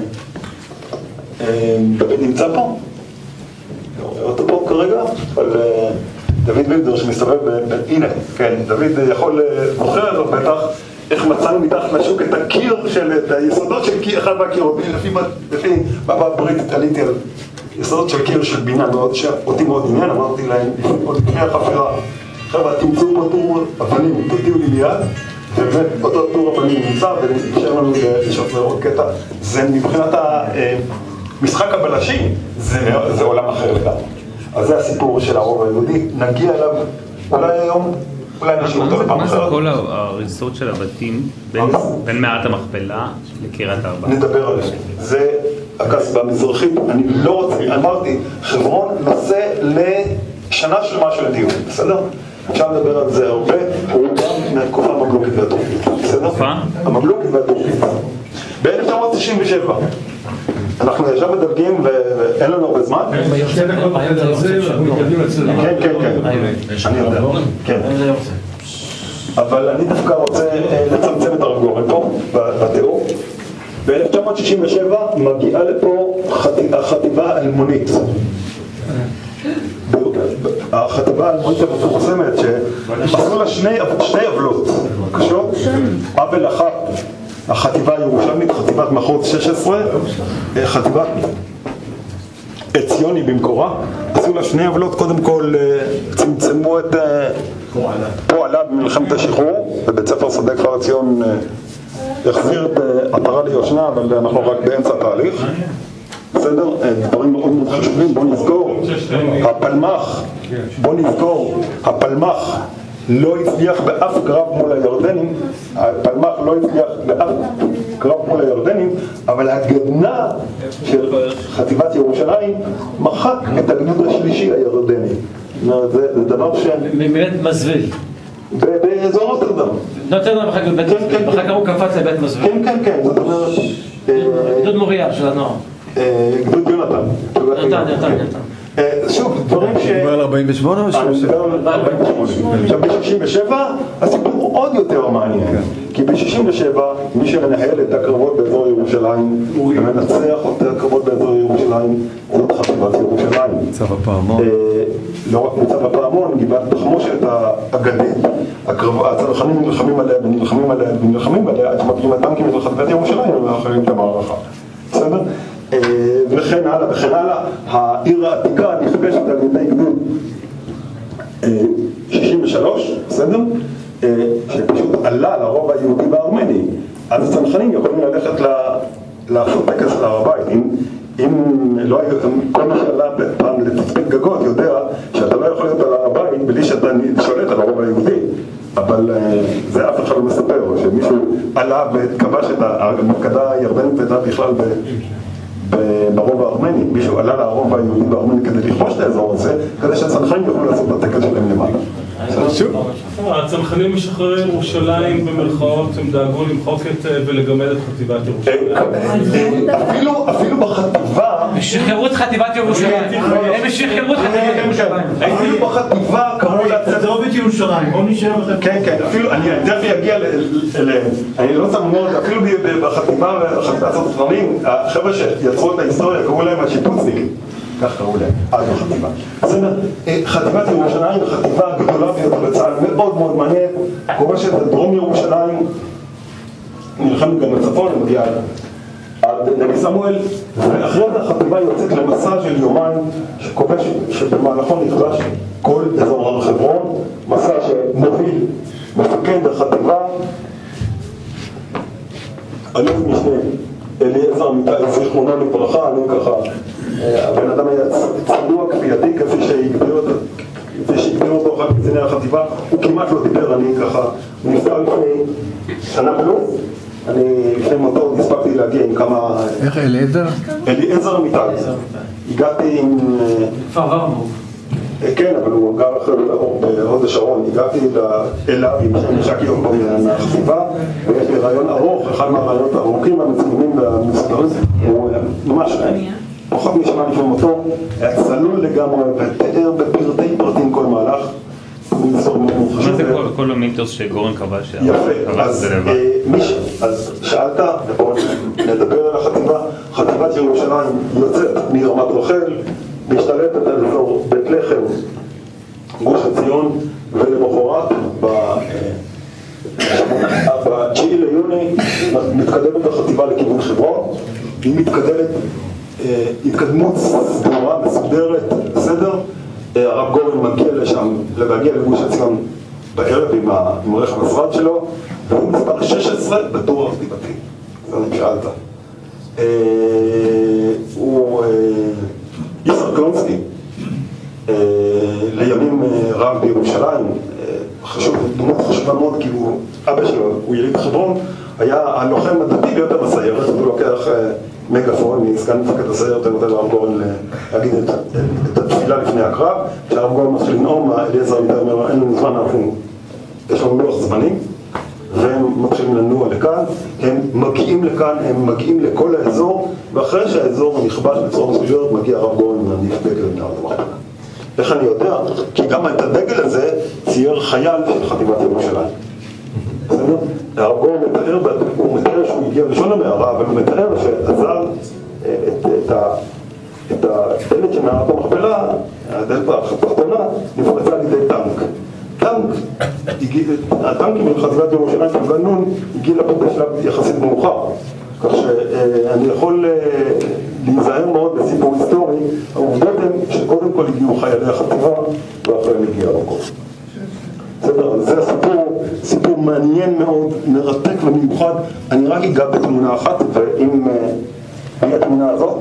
נמצא פה, רואה אותו פה כרגע, אבל דוד וילדר שמסתובב, הנה, כן, דוד יכול זוכר לו בטח איך מצאנו מתחת לשוק את הקיר של, את היסודות של קיר, אחד מהקירות, לפי בבא בריטית עליתי על יסודות של קיר של בינה מאוד, שאותי מאוד עניין, אמרתי להם, עוד לפני החפירה, חבר'ה, תמצאו פה טור אבנים, תודיעו לי מיד, ובאמת אותו טור אבנים נמצא, ונשאר לנו לשאוף עוד קטע, זה מבחינת המשחק הבלשי, זה, זה עולם אחר לגמרי. אז זה הסיפור של הרוב היהודי, נגיע אליו אולי היום, אולי נשאיר אותו לפעם אחרת. מה זה כל הריסות של הבתים בין מערת המכפלה לקריית ארבע? נדבר על זה. זה הקסבה המזרחית, אני לא רוצה, אמרתי, חברון נושא לשנה שלמה של דיון, בסדר? אפשר לדבר על זה הרבה, הוא גם מהתקופה הממלוכית והטורקית, בסדר? תקופה? הממלוכית והטורקית. ב-אלף תשע מאות תשעים ושבע. אנחנו ישר מדרגים ואין לנו הרבה זמן. שתי דקות אחרי זה, אנחנו מתקדמים אצלנו. כן, כן, כן. אני יודע. כן. אבל אני דווקא רוצה לצמצם את הרב גורן פה, בתיאור. ב-אלף תשע מאות שישים ושבע מגיעה לפה החטיבה האלמונית. החטיבה האלמונית המפורסמת שעשו לה שני עוולות קשות. עוול אחת, החטיבה הירושלמית, חטיבת מחוז שש עשרה, חטיבת עציוני במקורה, עשו לה שני עוולות. קודם כל צמצמו את פועלה במלחמת השחרור, ובית ספר שדה כפר עציון יחזיר את עטרה ליושנה, אבל אנחנו רק באמצע התהליך. בסדר? דברים מאוד מאוד חשובים, בוא נזכור, הפלמ"ח, בוא נזכור, הפלמ"ח לא הצליח באף קרב מול הירדנים, הפלמ"ח לא הצליח באף קרב מול הירדנים, אבל הגדנ"ע של חטיבת ירושלים מחק את הגדוד השלישי הירדני. זה, זה דבר ש... באמת מזוויל. באזור רוטרדם. נוטרדם ואחר כך הוא קפץ לבית מזווה. כן, כן, כן, זאת אומרת... גדוד מוריה של הנוער. גדוד יונתן. יונתן, יונתן, יונתן. שוב, דברים ש... הוא מדבר על ארבעים ושמונה או אני מדבר על ארבעים ושמונה. עכשיו ב-שישים ושבע הסיפור הוא עוד יותר מעניין, כי ב-שישים ושבע מי שמנהל את הקרבות באזור ירושלים ומנצח את הקרבות באזור ירושלים זאת חטיבת ירושלים. מצב הפעמון. לא רק מצב הפעמון, גבעת תחמושת האגדית, הצנחנים נלחמים עליה ונלחמים עליה ונלחמים עליה עד שמגיעים הטנקים של חטיבת ירושלים ומאחרים את המערכה. בסדר? וכן הלאה וכן הלאה. העיר העתיקה נכבשת על ידי גדוד שישים ושלוש, בסדר? שפשוט עלה לרוב היהודי והארמני. אז הצנחנים יכולים ללכת לעשות טקס על הר הבית. אם, אם לא היו, כל מי שעלה פעם לתצפית גגות יודע שאתה לא יכול להיות על הר הבית בלי שאתה שולט על הרוב היהודי. אבל זה אף אחד לא מספר, שמישהו עלה וכבש את המפקדה הירדנית והייתה בכלל ב... ברוב הארמני, מישהו עלה לרוב היהודי בארמני כדי לכבוש את האזור הזה, כדי שהצנחנים יוכלו לעשות את הטקס שלהם למעלה. הצנחנים משחררי ירושלים במרכאות, הם דאגו למחוק ולגמד את חטיבת ירושלים. אפילו בחטיבה... הם שחררו את חטיבת ירושלים. הם שחררו את חטיבת ירושלים. אפילו בחטיבה קראו לעזוב את ירושלים. בואו נשאר לכם. כן, כן, אפילו, אני תכף אגיע אליהם. אני לא שם מאוד, אפילו בחטיבה ובחטיבת הצנחנים, החבר'ה שיצרו את ההיסטוריה קראו להם השיפוצניקים. כך קראו להם, עד החטיבה. אז חטיבת ירושלים, החטיבה הגדולה ביותר בצה"ל, מאוד מאוד מעניין, כובשת את דרום ירושלים, נלחמת גם בצפון, מגיעה עד נבי סמואל, ואחרי זה החטיבה יוצאת למסע של יומיים, שכובש, שבמהלכו נכבש כל אזור הר חברון, מסע שמוביל מפקד החטיבה, אלוף משנה אליעזר אמיתי, זיכרונו לברכה, אני ככה, הבן אדם היה צנוע כפייתי כפי שהגדיר אותו אחר קציני החטיבה, הוא כמעט לא דיבר, אני ככה, הוא נפטר לפני שנה פלוס, אני לפני מותו הספקתי להגיע עם כמה... איך אליעזר? אליעזר אמיתי. הגעתי עם... כפר ורמור. כן, אבל הוא גר אחרי בהוד השרון, הגעתי אליו עם משקי יום מהחטיבה, ויש לי רעיון ארוך, אחד מהרעיונות הארוכים המצוינים והמסודרים, הוא ממש פחות משמע לפני מותו, היה צלול לגמרי ותיאר בפרטי פרטים כל מהלך. מה זה כל המיתוס שגורן כבש? יפה, אז שאלת, ובואו נדבר על החטיבה. חטיבת ירושלים יוצאת מרמת רחל, משתלטת על אזור בית לחם, גוש עציון, ולמחרת ב-תשיעי ליוני מתקדמת החטיבה לכיוון חברון. היא מתקדמת התקדמות סדורה, מסודרת, בסדר? הרב גורן מגיע לשם, להגיע לגוש עציון בערב עם רכב השרד שלו, והוא מספר שש עשרה בטור החטיבתי. זה אני שאלת. הוא יסר קלונסקי, לימים רב בירושלים, חשוב, דמות חשובה מאוד, כי הוא, אבא שלו, הוא יליד חברון, היה הלוחם הדתי ביותר בסיירת, הוא לוקח מגפון מסגן מפקד הסיירת, נותן לרב גורן להגיד את התפילה לפני הקרב. כשהרב גורן מתחיל לנאום, אליעזר אמיתי אומר, אין לנו זמן, אנחנו, יש לנו לוח זמנים, והם מתחילים לנוע לכאן, הם מגיעים לכאן, הם מגיעים לכל האזור, ואחרי שהאזור נכבש בצורה מסוימת, מגיע הרב גורן להניף דגל במנהרת המחלקה. איך אני יודע? כי גם את הדגל הזה צייר חייל של חטיבת ירושלים. בסדר? הרב גורן מתאר, הוא מתאר שהוא הגיע ראשון למערה, אבל הוא מתאר שעזר את הדלת של מערת המכפלה, הדלת התחתונה, נפרצה על ידי טנק. טנק, הטנקים של חטיבת ירושלים של גן נון הגיע לפה בשלב יחסית מאוחר. כך שאני יכול להיזהר מאוד בסיפור היסטורי, העובדות הן שקודם כל הגיעו חיילי החטיבה ואחרי הם הגיע הרב גורן. בסדר, זה הסיפור, סיפור מעניין מאוד, מרתק ומיוחד. אני רק אגע בתמונה אחת, ואם היא התמונה הזאת,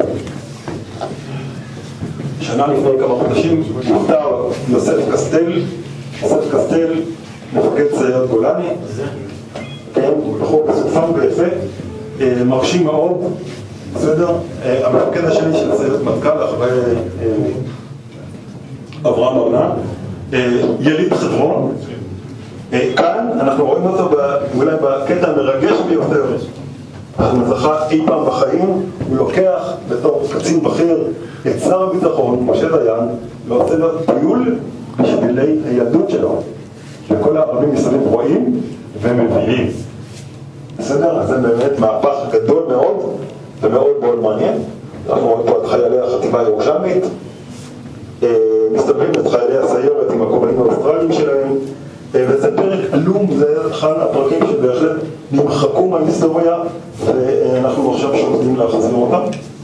שנה לפני כמה חודשים, נפטר יוסף קסטל, יוסף קסטל, מפקד סיירת גולני, כן, בחור מסופם ויפה, מרשים מאוד, בסדר, המפקד השני של סיירת מטכ"ל, אחרי אברהם ארנן, יליד חברון, כאן אנחנו רואים אותו אולי בקטע המרגש ביותר. אנחנו זכה אי פעם בחיים, הוא לוקח בתור קצין בכיר את שר הביטחון, משה דיין, ועושה לו טיול בשבילי הילדות שלו. וכל הערבים מסביב רואים ומבינים. בסדר? אז זה באמת מהפך גדול מאוד ומאוד מאוד מעניין. אנחנו רואים פה את חיילי החטיבה הירושלמית, מסתובבים את חיילי הסיירת עם הכובעים האוסטרליים שלהם, וזה פרק עלום, זה אחד הפרקים שבהחלט נמחקו מההיסטוריה, ואנחנו עכשיו שומעים להחזיר אותם.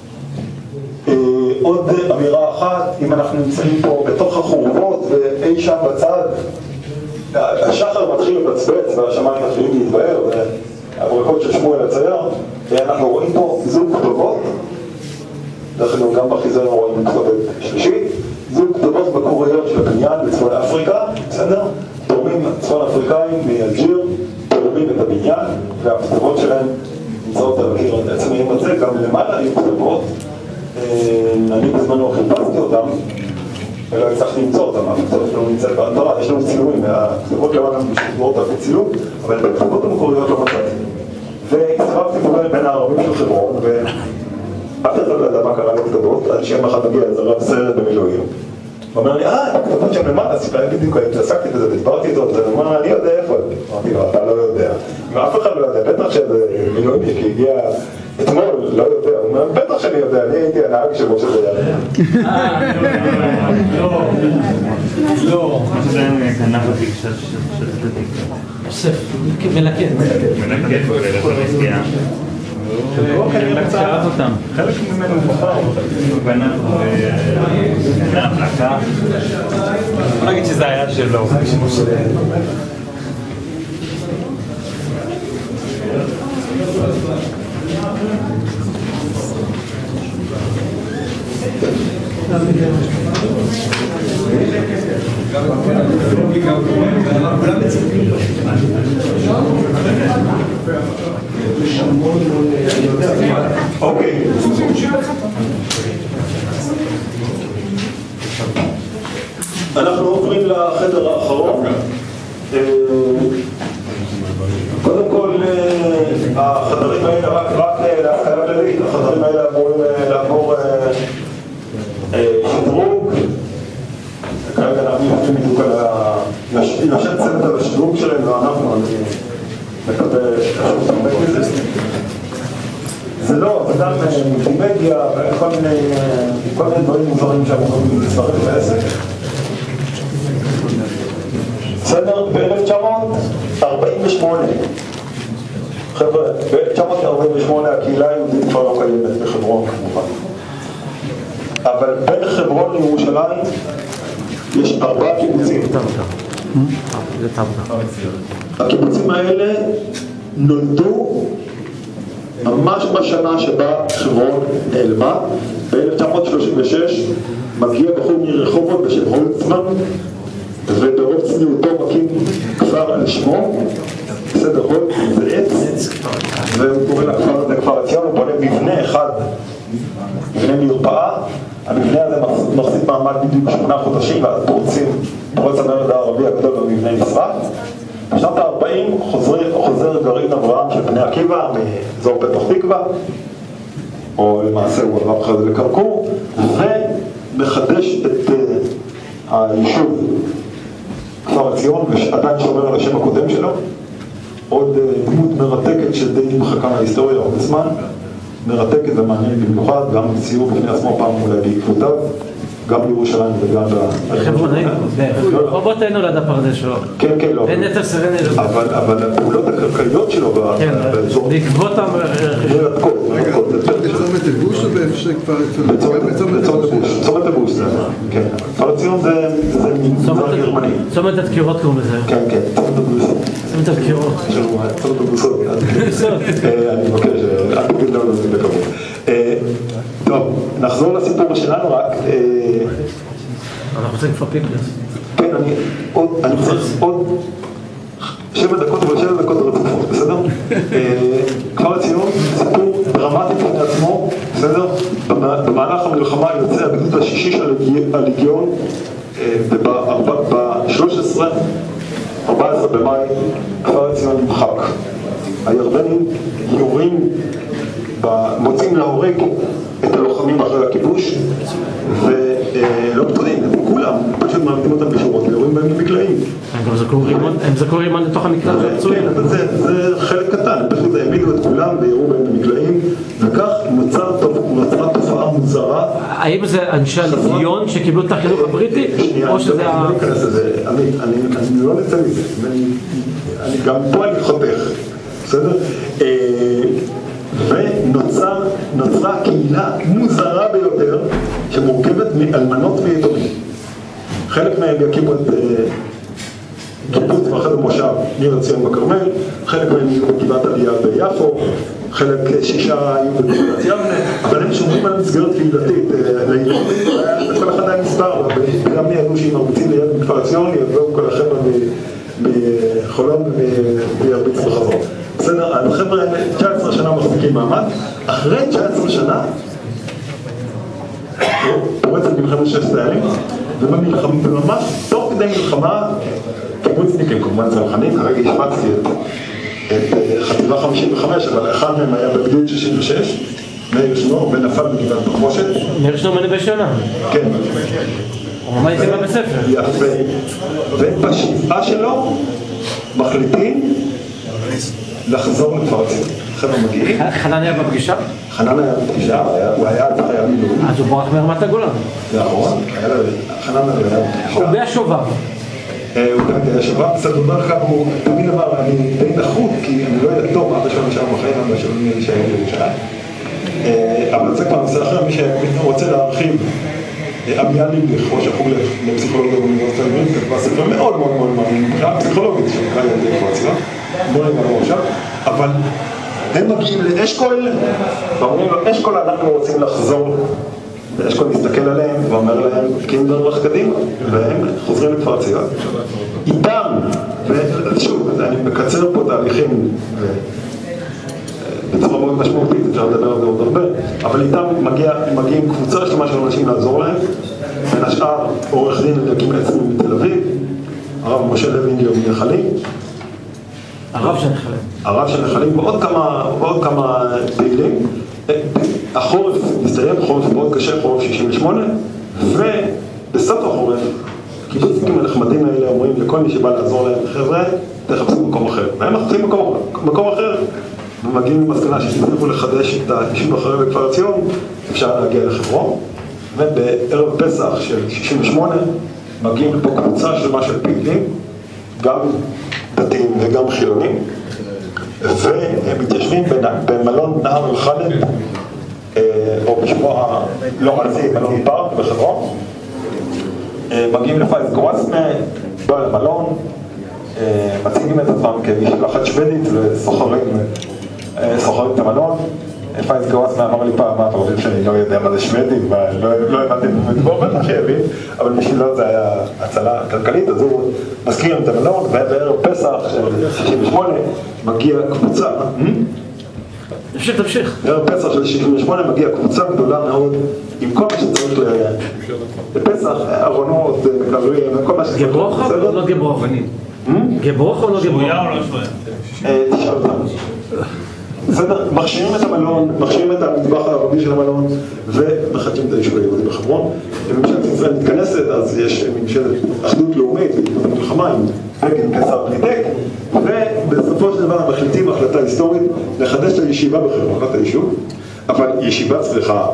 עוד אמירה אחת, אם אנחנו נמצאים פה בתוך החורבות ואי שם בצד, השחר מתחיל לבצבץ והשמיים מתחילים להתבהר, והברקות של שמואל הצייר, אנחנו רואים פה זוג כתובות, אנחנו גם בחיזון רואים כתובת שלישית, זוג כתובות בקוריות של הבניין בצפון אפריקה, בסדר? תורמים צפון אפריקאים מאלג'יר, תורמים את הבניין, והכתובות שלהם נמצאות על הקיר עצמיים הזה, גם למעלה היו כתובות, אני בזמנו חיפשתי אותם, ולא הצלחתי למצוא אותם, הכתובת לא נמצאת באתרה, יש לנו צילומים, הכתובות למעלה משתמרות על צילום, אבל בכתובות המקוריות לא מצאתי. והסתובבתי מולי בין הערבים של חברון, ואף אחד לא ידע מה קרה לכתובות, עד שם אחד מגיע איזה רב סרט במילואים. הוא אומר לי, אה, הכתובות שם למעלה, סיפרה בדיוק, התעסקתי בזה, והסברתי איתו, אז הוא אומר, אני יודע איפה, אמרתי לו, אתה לא יודע. אם אף אחד לא יודע, בטח שזה מילואים שהגיע אתמול, לא יודע, הוא אומר, בטח שאני יודע, אני הייתי הנהג של משה דיין. לא, לא. זה גנב אותי קצת שתתתי. אוסף, מלקט. מלקט, ולכל מסגיעה. לקצרת אותם. חלק ממנו בחר אותם. הוא גנב וגנב, לקח. בוא נגיד שזה היה שלו. אוקיי. אנחנו עוברים לחדר האחרון. קודם כל, החדרים האלה, רק להשכלה כללית, החדרים האלה אמורים לעבור שדרוג. כרגע אנחנו יושבים בדיוק על ה... יושב צוות על השדרוג שלהם, ואנחנו מקווה חשוב סמק בזה. זה לא, זה גם מולטימדיה וכל מיני דברים מוזרים שאמורים להצטרף לעסק. בסדר, ב-אלף תשע מאות ארבעים ושמונה, חבר'ה, ב-אלף תשע מאות ארבעים ושמונה הקהילה היהודית כבר לא קיימת בחברון כמובן. אבל בין חברון לירושלים יש ארבעה קיבוצים. הקיבוצים האלה נולדו ממש בשנה שבה חברון נעלמה. ב-אלף תשע מאות שלושים ושש מגיע בחור מרחובות בשם הולצמן, וברוב צניעותו מקים כפר על שמו, בסדר, הולץ זה עץ, והוא קורא לכפר הזה כפר עציון, הוא בונה מבנה אחד, מבנה מרפאה. המבנה הזה מחזיק מעמד בדיוק שמונה חודשים, ואז פורצים, פורץ המרד הערבי הגדול במבנה נשרף. בשנת ה-ארבעים חוזר גרעין אברהם של בני עקיבא מאזור פתח תקווה, או למעשה הוא עבר אחרי זה לקרקור, ומחדש את היישוב כפר עציון, ועדיין שומר על השם הקודם שלו. עוד דמות מרתקת שדי נמחקה מההיסטוריה עוד זמן, מרתקת ומעניינת במיוחד, גם ציור בפני עצמו פעם אולי בעקבותיו, גם בירושלים וגם חברונאים, בוא תהיינו ליד הפרדס שלו. כן, כן, לא. אין נטר סרני לזה. אבל הפעולות הקרקעיות שלו באזור... בעקבות מרתקות, מרתקות. בצומת הגוש או באפשר כבר... בצומת הגוש, צומת הגוש זה, כן. כפר עציון זה מגזר גרמני. צומת הדקירות קוראים לזה. כן, כן, צומת הגוש. צומת הדקירות. צומת הגוסות. אני מבקש, אל תגיד לנו את זה בקרוב. טוב, נחזור לסיפור שלנו רק. אנחנו רוצים כבר פיקלס. כן, אני צריך עוד שבע דקות, אבל שבע דקות רצופות, בסדר? כפר עציון, סיפור דרמטי בפני עצמו, בסדר? במהלך המלחמה יוצא הגדוד השישי של הליגיון, וב-שלוש עשרה, ארבע עשרה במאי כפר עציון נמחק. הירדנים יורים, מוצאים להורג את הלוחמים אחרי הכיבוש, ולא פתולים, כולם פשוט מעמידים אותם בשורות ויורים בהם למקלעים. הם זקו רימון לתוך המקלע והפצועים. כן, אבל זה חלק קטן, פשוט העמידו את כולם וירו בהם למקלעים, וכך נוצרה תופעה מוזרה. האם זה אנשי הלגיון שקיבלו את החינוך הבריטי, או שזה ה... אני לא אכנס לזה, עמית, אני לא נצא מזה, גם פה אני חותך, בסדר? ונוצרה קהילה מוזרה ביותר שמורכבת מאלמנות ויתומים. חלק מהם יקימו את קיבוץ ואחרי זה מושב ניר עציון בכרמל, חלק מהם יהיו בגבעת עלייה ביפו, חלק שישה היו בגבעת יבנה, אבל הם שומרים על מסגרת קהילתית לילדים, כל אחד היה מספר, וגם ידעו שאם מרביצים ליד בכפר עציון יבואו כל החבר'ה מחולון וירביץ בחזור. בסדר, החבר'ה תשע עשרה שנה מחזיקים מעמד, אחרי תשע עשרה שנה פורצת מלחמת ששת הימים, וממש תוך כדי מלחמה קיבוצניקים, כמובן צלחנים, כרגע השפצתי את חטיבה חמישים וחמש, אבל אחד מהם היה בגדוד שישים ושש, מאיר שנור, ונפל בגבעת תחמושת. מאיר שנור מנה בשנה? כן. הוא ממש זה בספר. יפה. ובשבעה שלו מחליטים לחזור לכפר עציון. חבר'ה מגיעים. חנן היה בפגישה? חנן היה בפגישה, הוא היה חייל מילואים. אז הוא ברח מרמת הגולן. זה נכון, חנן היה בפגישה. הוא בהשובה. הוא גם היה שובה, בסדר דרך כלל הוא תמיד אמר, אני די נחות כי אני לא יתום, אבא שלנו נשאר בחיים, אבא שלנו נשאר בירושלים. אבל זה כבר נושא אחר, מי שרוצה להרחיב, עמיה לימליך, ראש החוג לפסיכולוגיה באוניברסיטה העברית, כתבה ספר מאוד מאוד מאוד מעניין, מבחינה פסיכולוגית שנקרא ילדי כפר עציון, בואו נראה לו עכשיו, אבל הם מגיעים לאשכול, ואומרים לו, אשכול אנחנו רוצים לחזור, ואשכול מסתכל עליהם ואומר להם, קינדר לך קדימה, והם חוזרים לכפר עציון. איתם, ושוב, אני מקצר פה תהליכים בצורה מאוד משמעותית, אפשר לדבר על זה עוד הרבה, אבל איתם מגיע, מגיעים קבוצה שלמה של אנשים לעזור להם, בין השאר עורך דין אליקים עצמי מתל אביב, הרב משה לוינגר מנחלים, הרב של נחלים. הרב של נחלים, ועוד כמה, ועוד כמה פעילים. החורף מסתיים, חורף מאוד קשה, חורף שישים ושמונה, ובסוף החורף, קיבוצניקים הנחמדים האלה אומרים לכל מי שבא לעזור להם, חבר'ה, תחפשו מקום אחר. והם מחפשים מקום, מקום אחר, ומגיעים למסקנה שתצטרכו לחדש את היישוב אחרי בכפר עציון, אפשר להגיע לחברון, ובערב פסח של שישים ושמונה מגיעים לפה קבוצה שלמה של פעילים, גם דתיים וגם חילונים, והם מתיישבים במלון נהר אל-חאלד, או בשמו הלא עזי, מלון פארק בחברון, מגיעים לפייס גואסמה, בא למלון, מציגים את עצמם כמשלחת שוודית וסוחרים את המלון. פייס גואסמה אמר לי פעם, מה אתה חושב שאני לא יודע מה זה שוודים, ולא הבנתי מדבור בטח שיבין, אבל בשבילו זה היה הצלה כלכלית, אז הוא מזכיר את המלון, ובערב פסח של שישים ושמונה מגיע קבוצה, תמשיך, תמשיך. בערב פסח של שישים ושמונה מגיע קבוצה גדולה מאוד, עם כל מה שצריך לפסח, ארונות, מקררים, כל מה שצריך. גברוך או לא גברוך? גברוך או לא גברוך? שבויה או לא שבויה? תשאל אותם. בסדר, מכשירים את המלון, מכשירים את המטבח הערבי של המלון ומחדשים את היישוב היהודי בחברון. וממשלת ישראל מתכנסת, אז יש ממשלת אחדות לאומית בעקבות המלחמה עם בגין כשר בלי תק, ובסופו של דבר מחליטים החלטה היסטורית לחדש את הישיבה בחברון, לא את היישוב, אבל ישיבה צריכה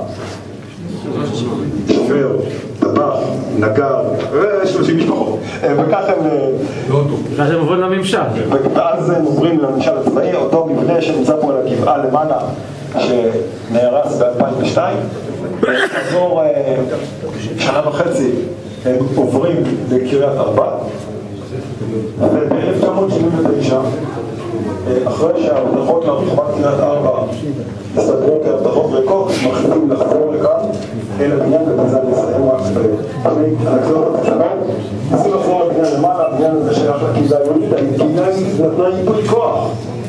שומר, טבח, נגר ושלושים משפחות, וכך הם ואז הם עוברים לממשל, ואז הם עוברים לממשל הצבאי, אותו מבנה שנמצא פה על הגבעה למעלה שנהרס ב-אלפיים ושתיים, וחזור שנה וחצי הם עוברים לקריית ארבע, וב-אלף תשע מאות שבעים ותשע אחרי שההבטחות להרחבת קריית ארבע הסתברו כהבטחות ריקות, מחליטים לחזור לכאן אל הבניין, ובזה אני אסיים רק באנקדוטה קטנה. ניסו לחזור לבניין למעלה, הבניין הזה שייך לקהילה היהודית, הקהילה נתנה ייפוי כוח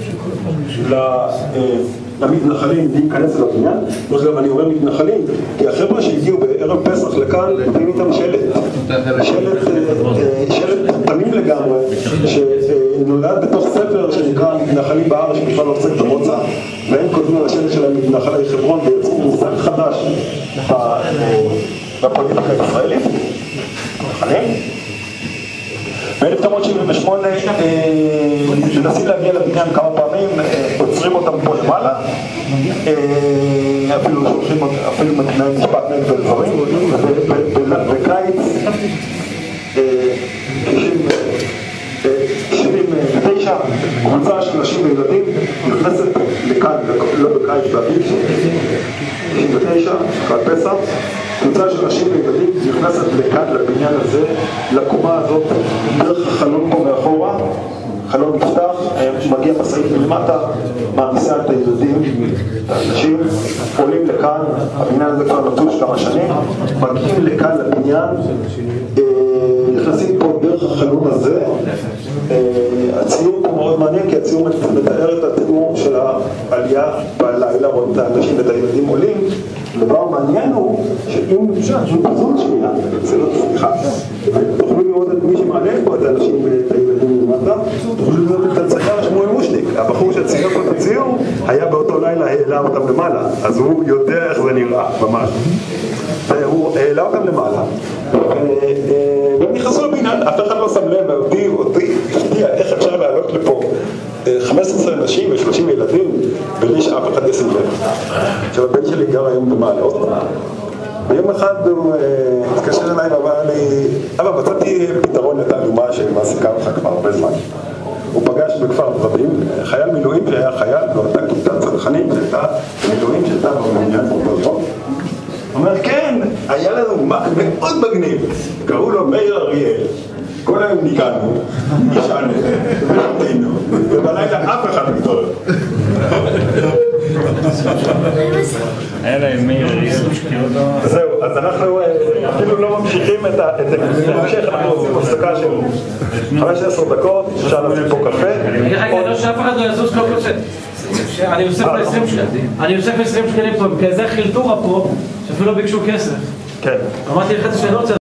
למתנחלים להיכנס לבניין. דרך אגב, אני אומר מתנחלים, כי החבר'ה שהגיעו בערב פסח לכאן, מביאים איתם שלט. שלט, שלט תמים לגמרי, נולד בתוך ספר שנקרא מתנחלים בארץ שבכלל לא עוסק במוצא, והם כותבים על השלט שלהם מתנחלי חברון ויצאו מושג חדש בפוליטיקה הישראלית, מתנחלים. ב-אלף תשע מאות שבעים ושמונה מנסים להגיע לבניין כמה פעמים, עוצרים אותם פה למעלה, אפילו שולחים, אפילו מתנאים משפט נגד ודברים, בקיץ שבעים ותשע קבוצה של נשים וילדים נכנסת לכאן, לא בקיץ, באביב שבעים ותשע, חג פסח, קבוצה של נשים וילדים נכנסת לכאן, לבניין הזה, לקומה הזאת, דרך החלון פה מאחורה, חלון נפתח, מגיע משאית מלמטה, מעמיסה את הילדים, את האנשים, עולים לכאן, הבניין הזה כבר נטוש כמה שנים, מגיעים לכאן לבניין, נכנסים פה דרך החלון הזה. הציור פה מאוד מעניין, כי הציור מתאר את התיאור של העלייה בלילה, רואים את האנשים ואת הילדים עולים. הדבר מעניין הוא שאם פזון שנייה, זה לא סליחה, תוכלו לראות את מי שמעלה פה את האנשים ואת הילדים למטה, תוכלו לראות את הצייר שמואל מושניק, הבחור שצייר פה את הציור היה באותו לילה העלה אותם למעלה, אז הוא יודע איך זה נראה, ממש. והוא העלה אותם למעלה, והם נכנסו לבניין, אף אחד לא שם לב, ואותי, אותי, הפתיע, איך אפשר לעלות לפה חמש עשרה נשים ו-שלושים ילדים בלי שאף אחד ישים לב. עכשיו הבן שלי גר היום במעלה עוד פעם. ביום אחד הוא התקשר אליי ואמר לי, אבא, מצאתי פתרון לתעלומה שמעסיקה אותך כבר הרבה זמן. הוא פגש בכפר ורדים, חייל מילואים שהיה חייל, ואותה קבוצת צנחנים שהייתה מילואים שהייתה במניין באותו יום. הוא אומר, כן, היה לנו מק מאוד מגניב, קראו לו מאיר אריאל. כל היום ניגענו, נשענו, ונותינו, ובלילה אף אחד מתעורר. היה להם מאיר אריאל משקיע אותו. זהו, אז אנחנו אפילו לא ממשיכים את ההמשך, אנחנו עושים הפסקה של חמש עשרה דקות, אפשר להציל פה קפה. רגע, לא שאף אחד לא יזוז כל קוצה. אני אוסף עשרים שקלים פה, כי זה חילטורה פה, שאפילו לא ביקשו כסף. כן. אמרתי לך את השאלות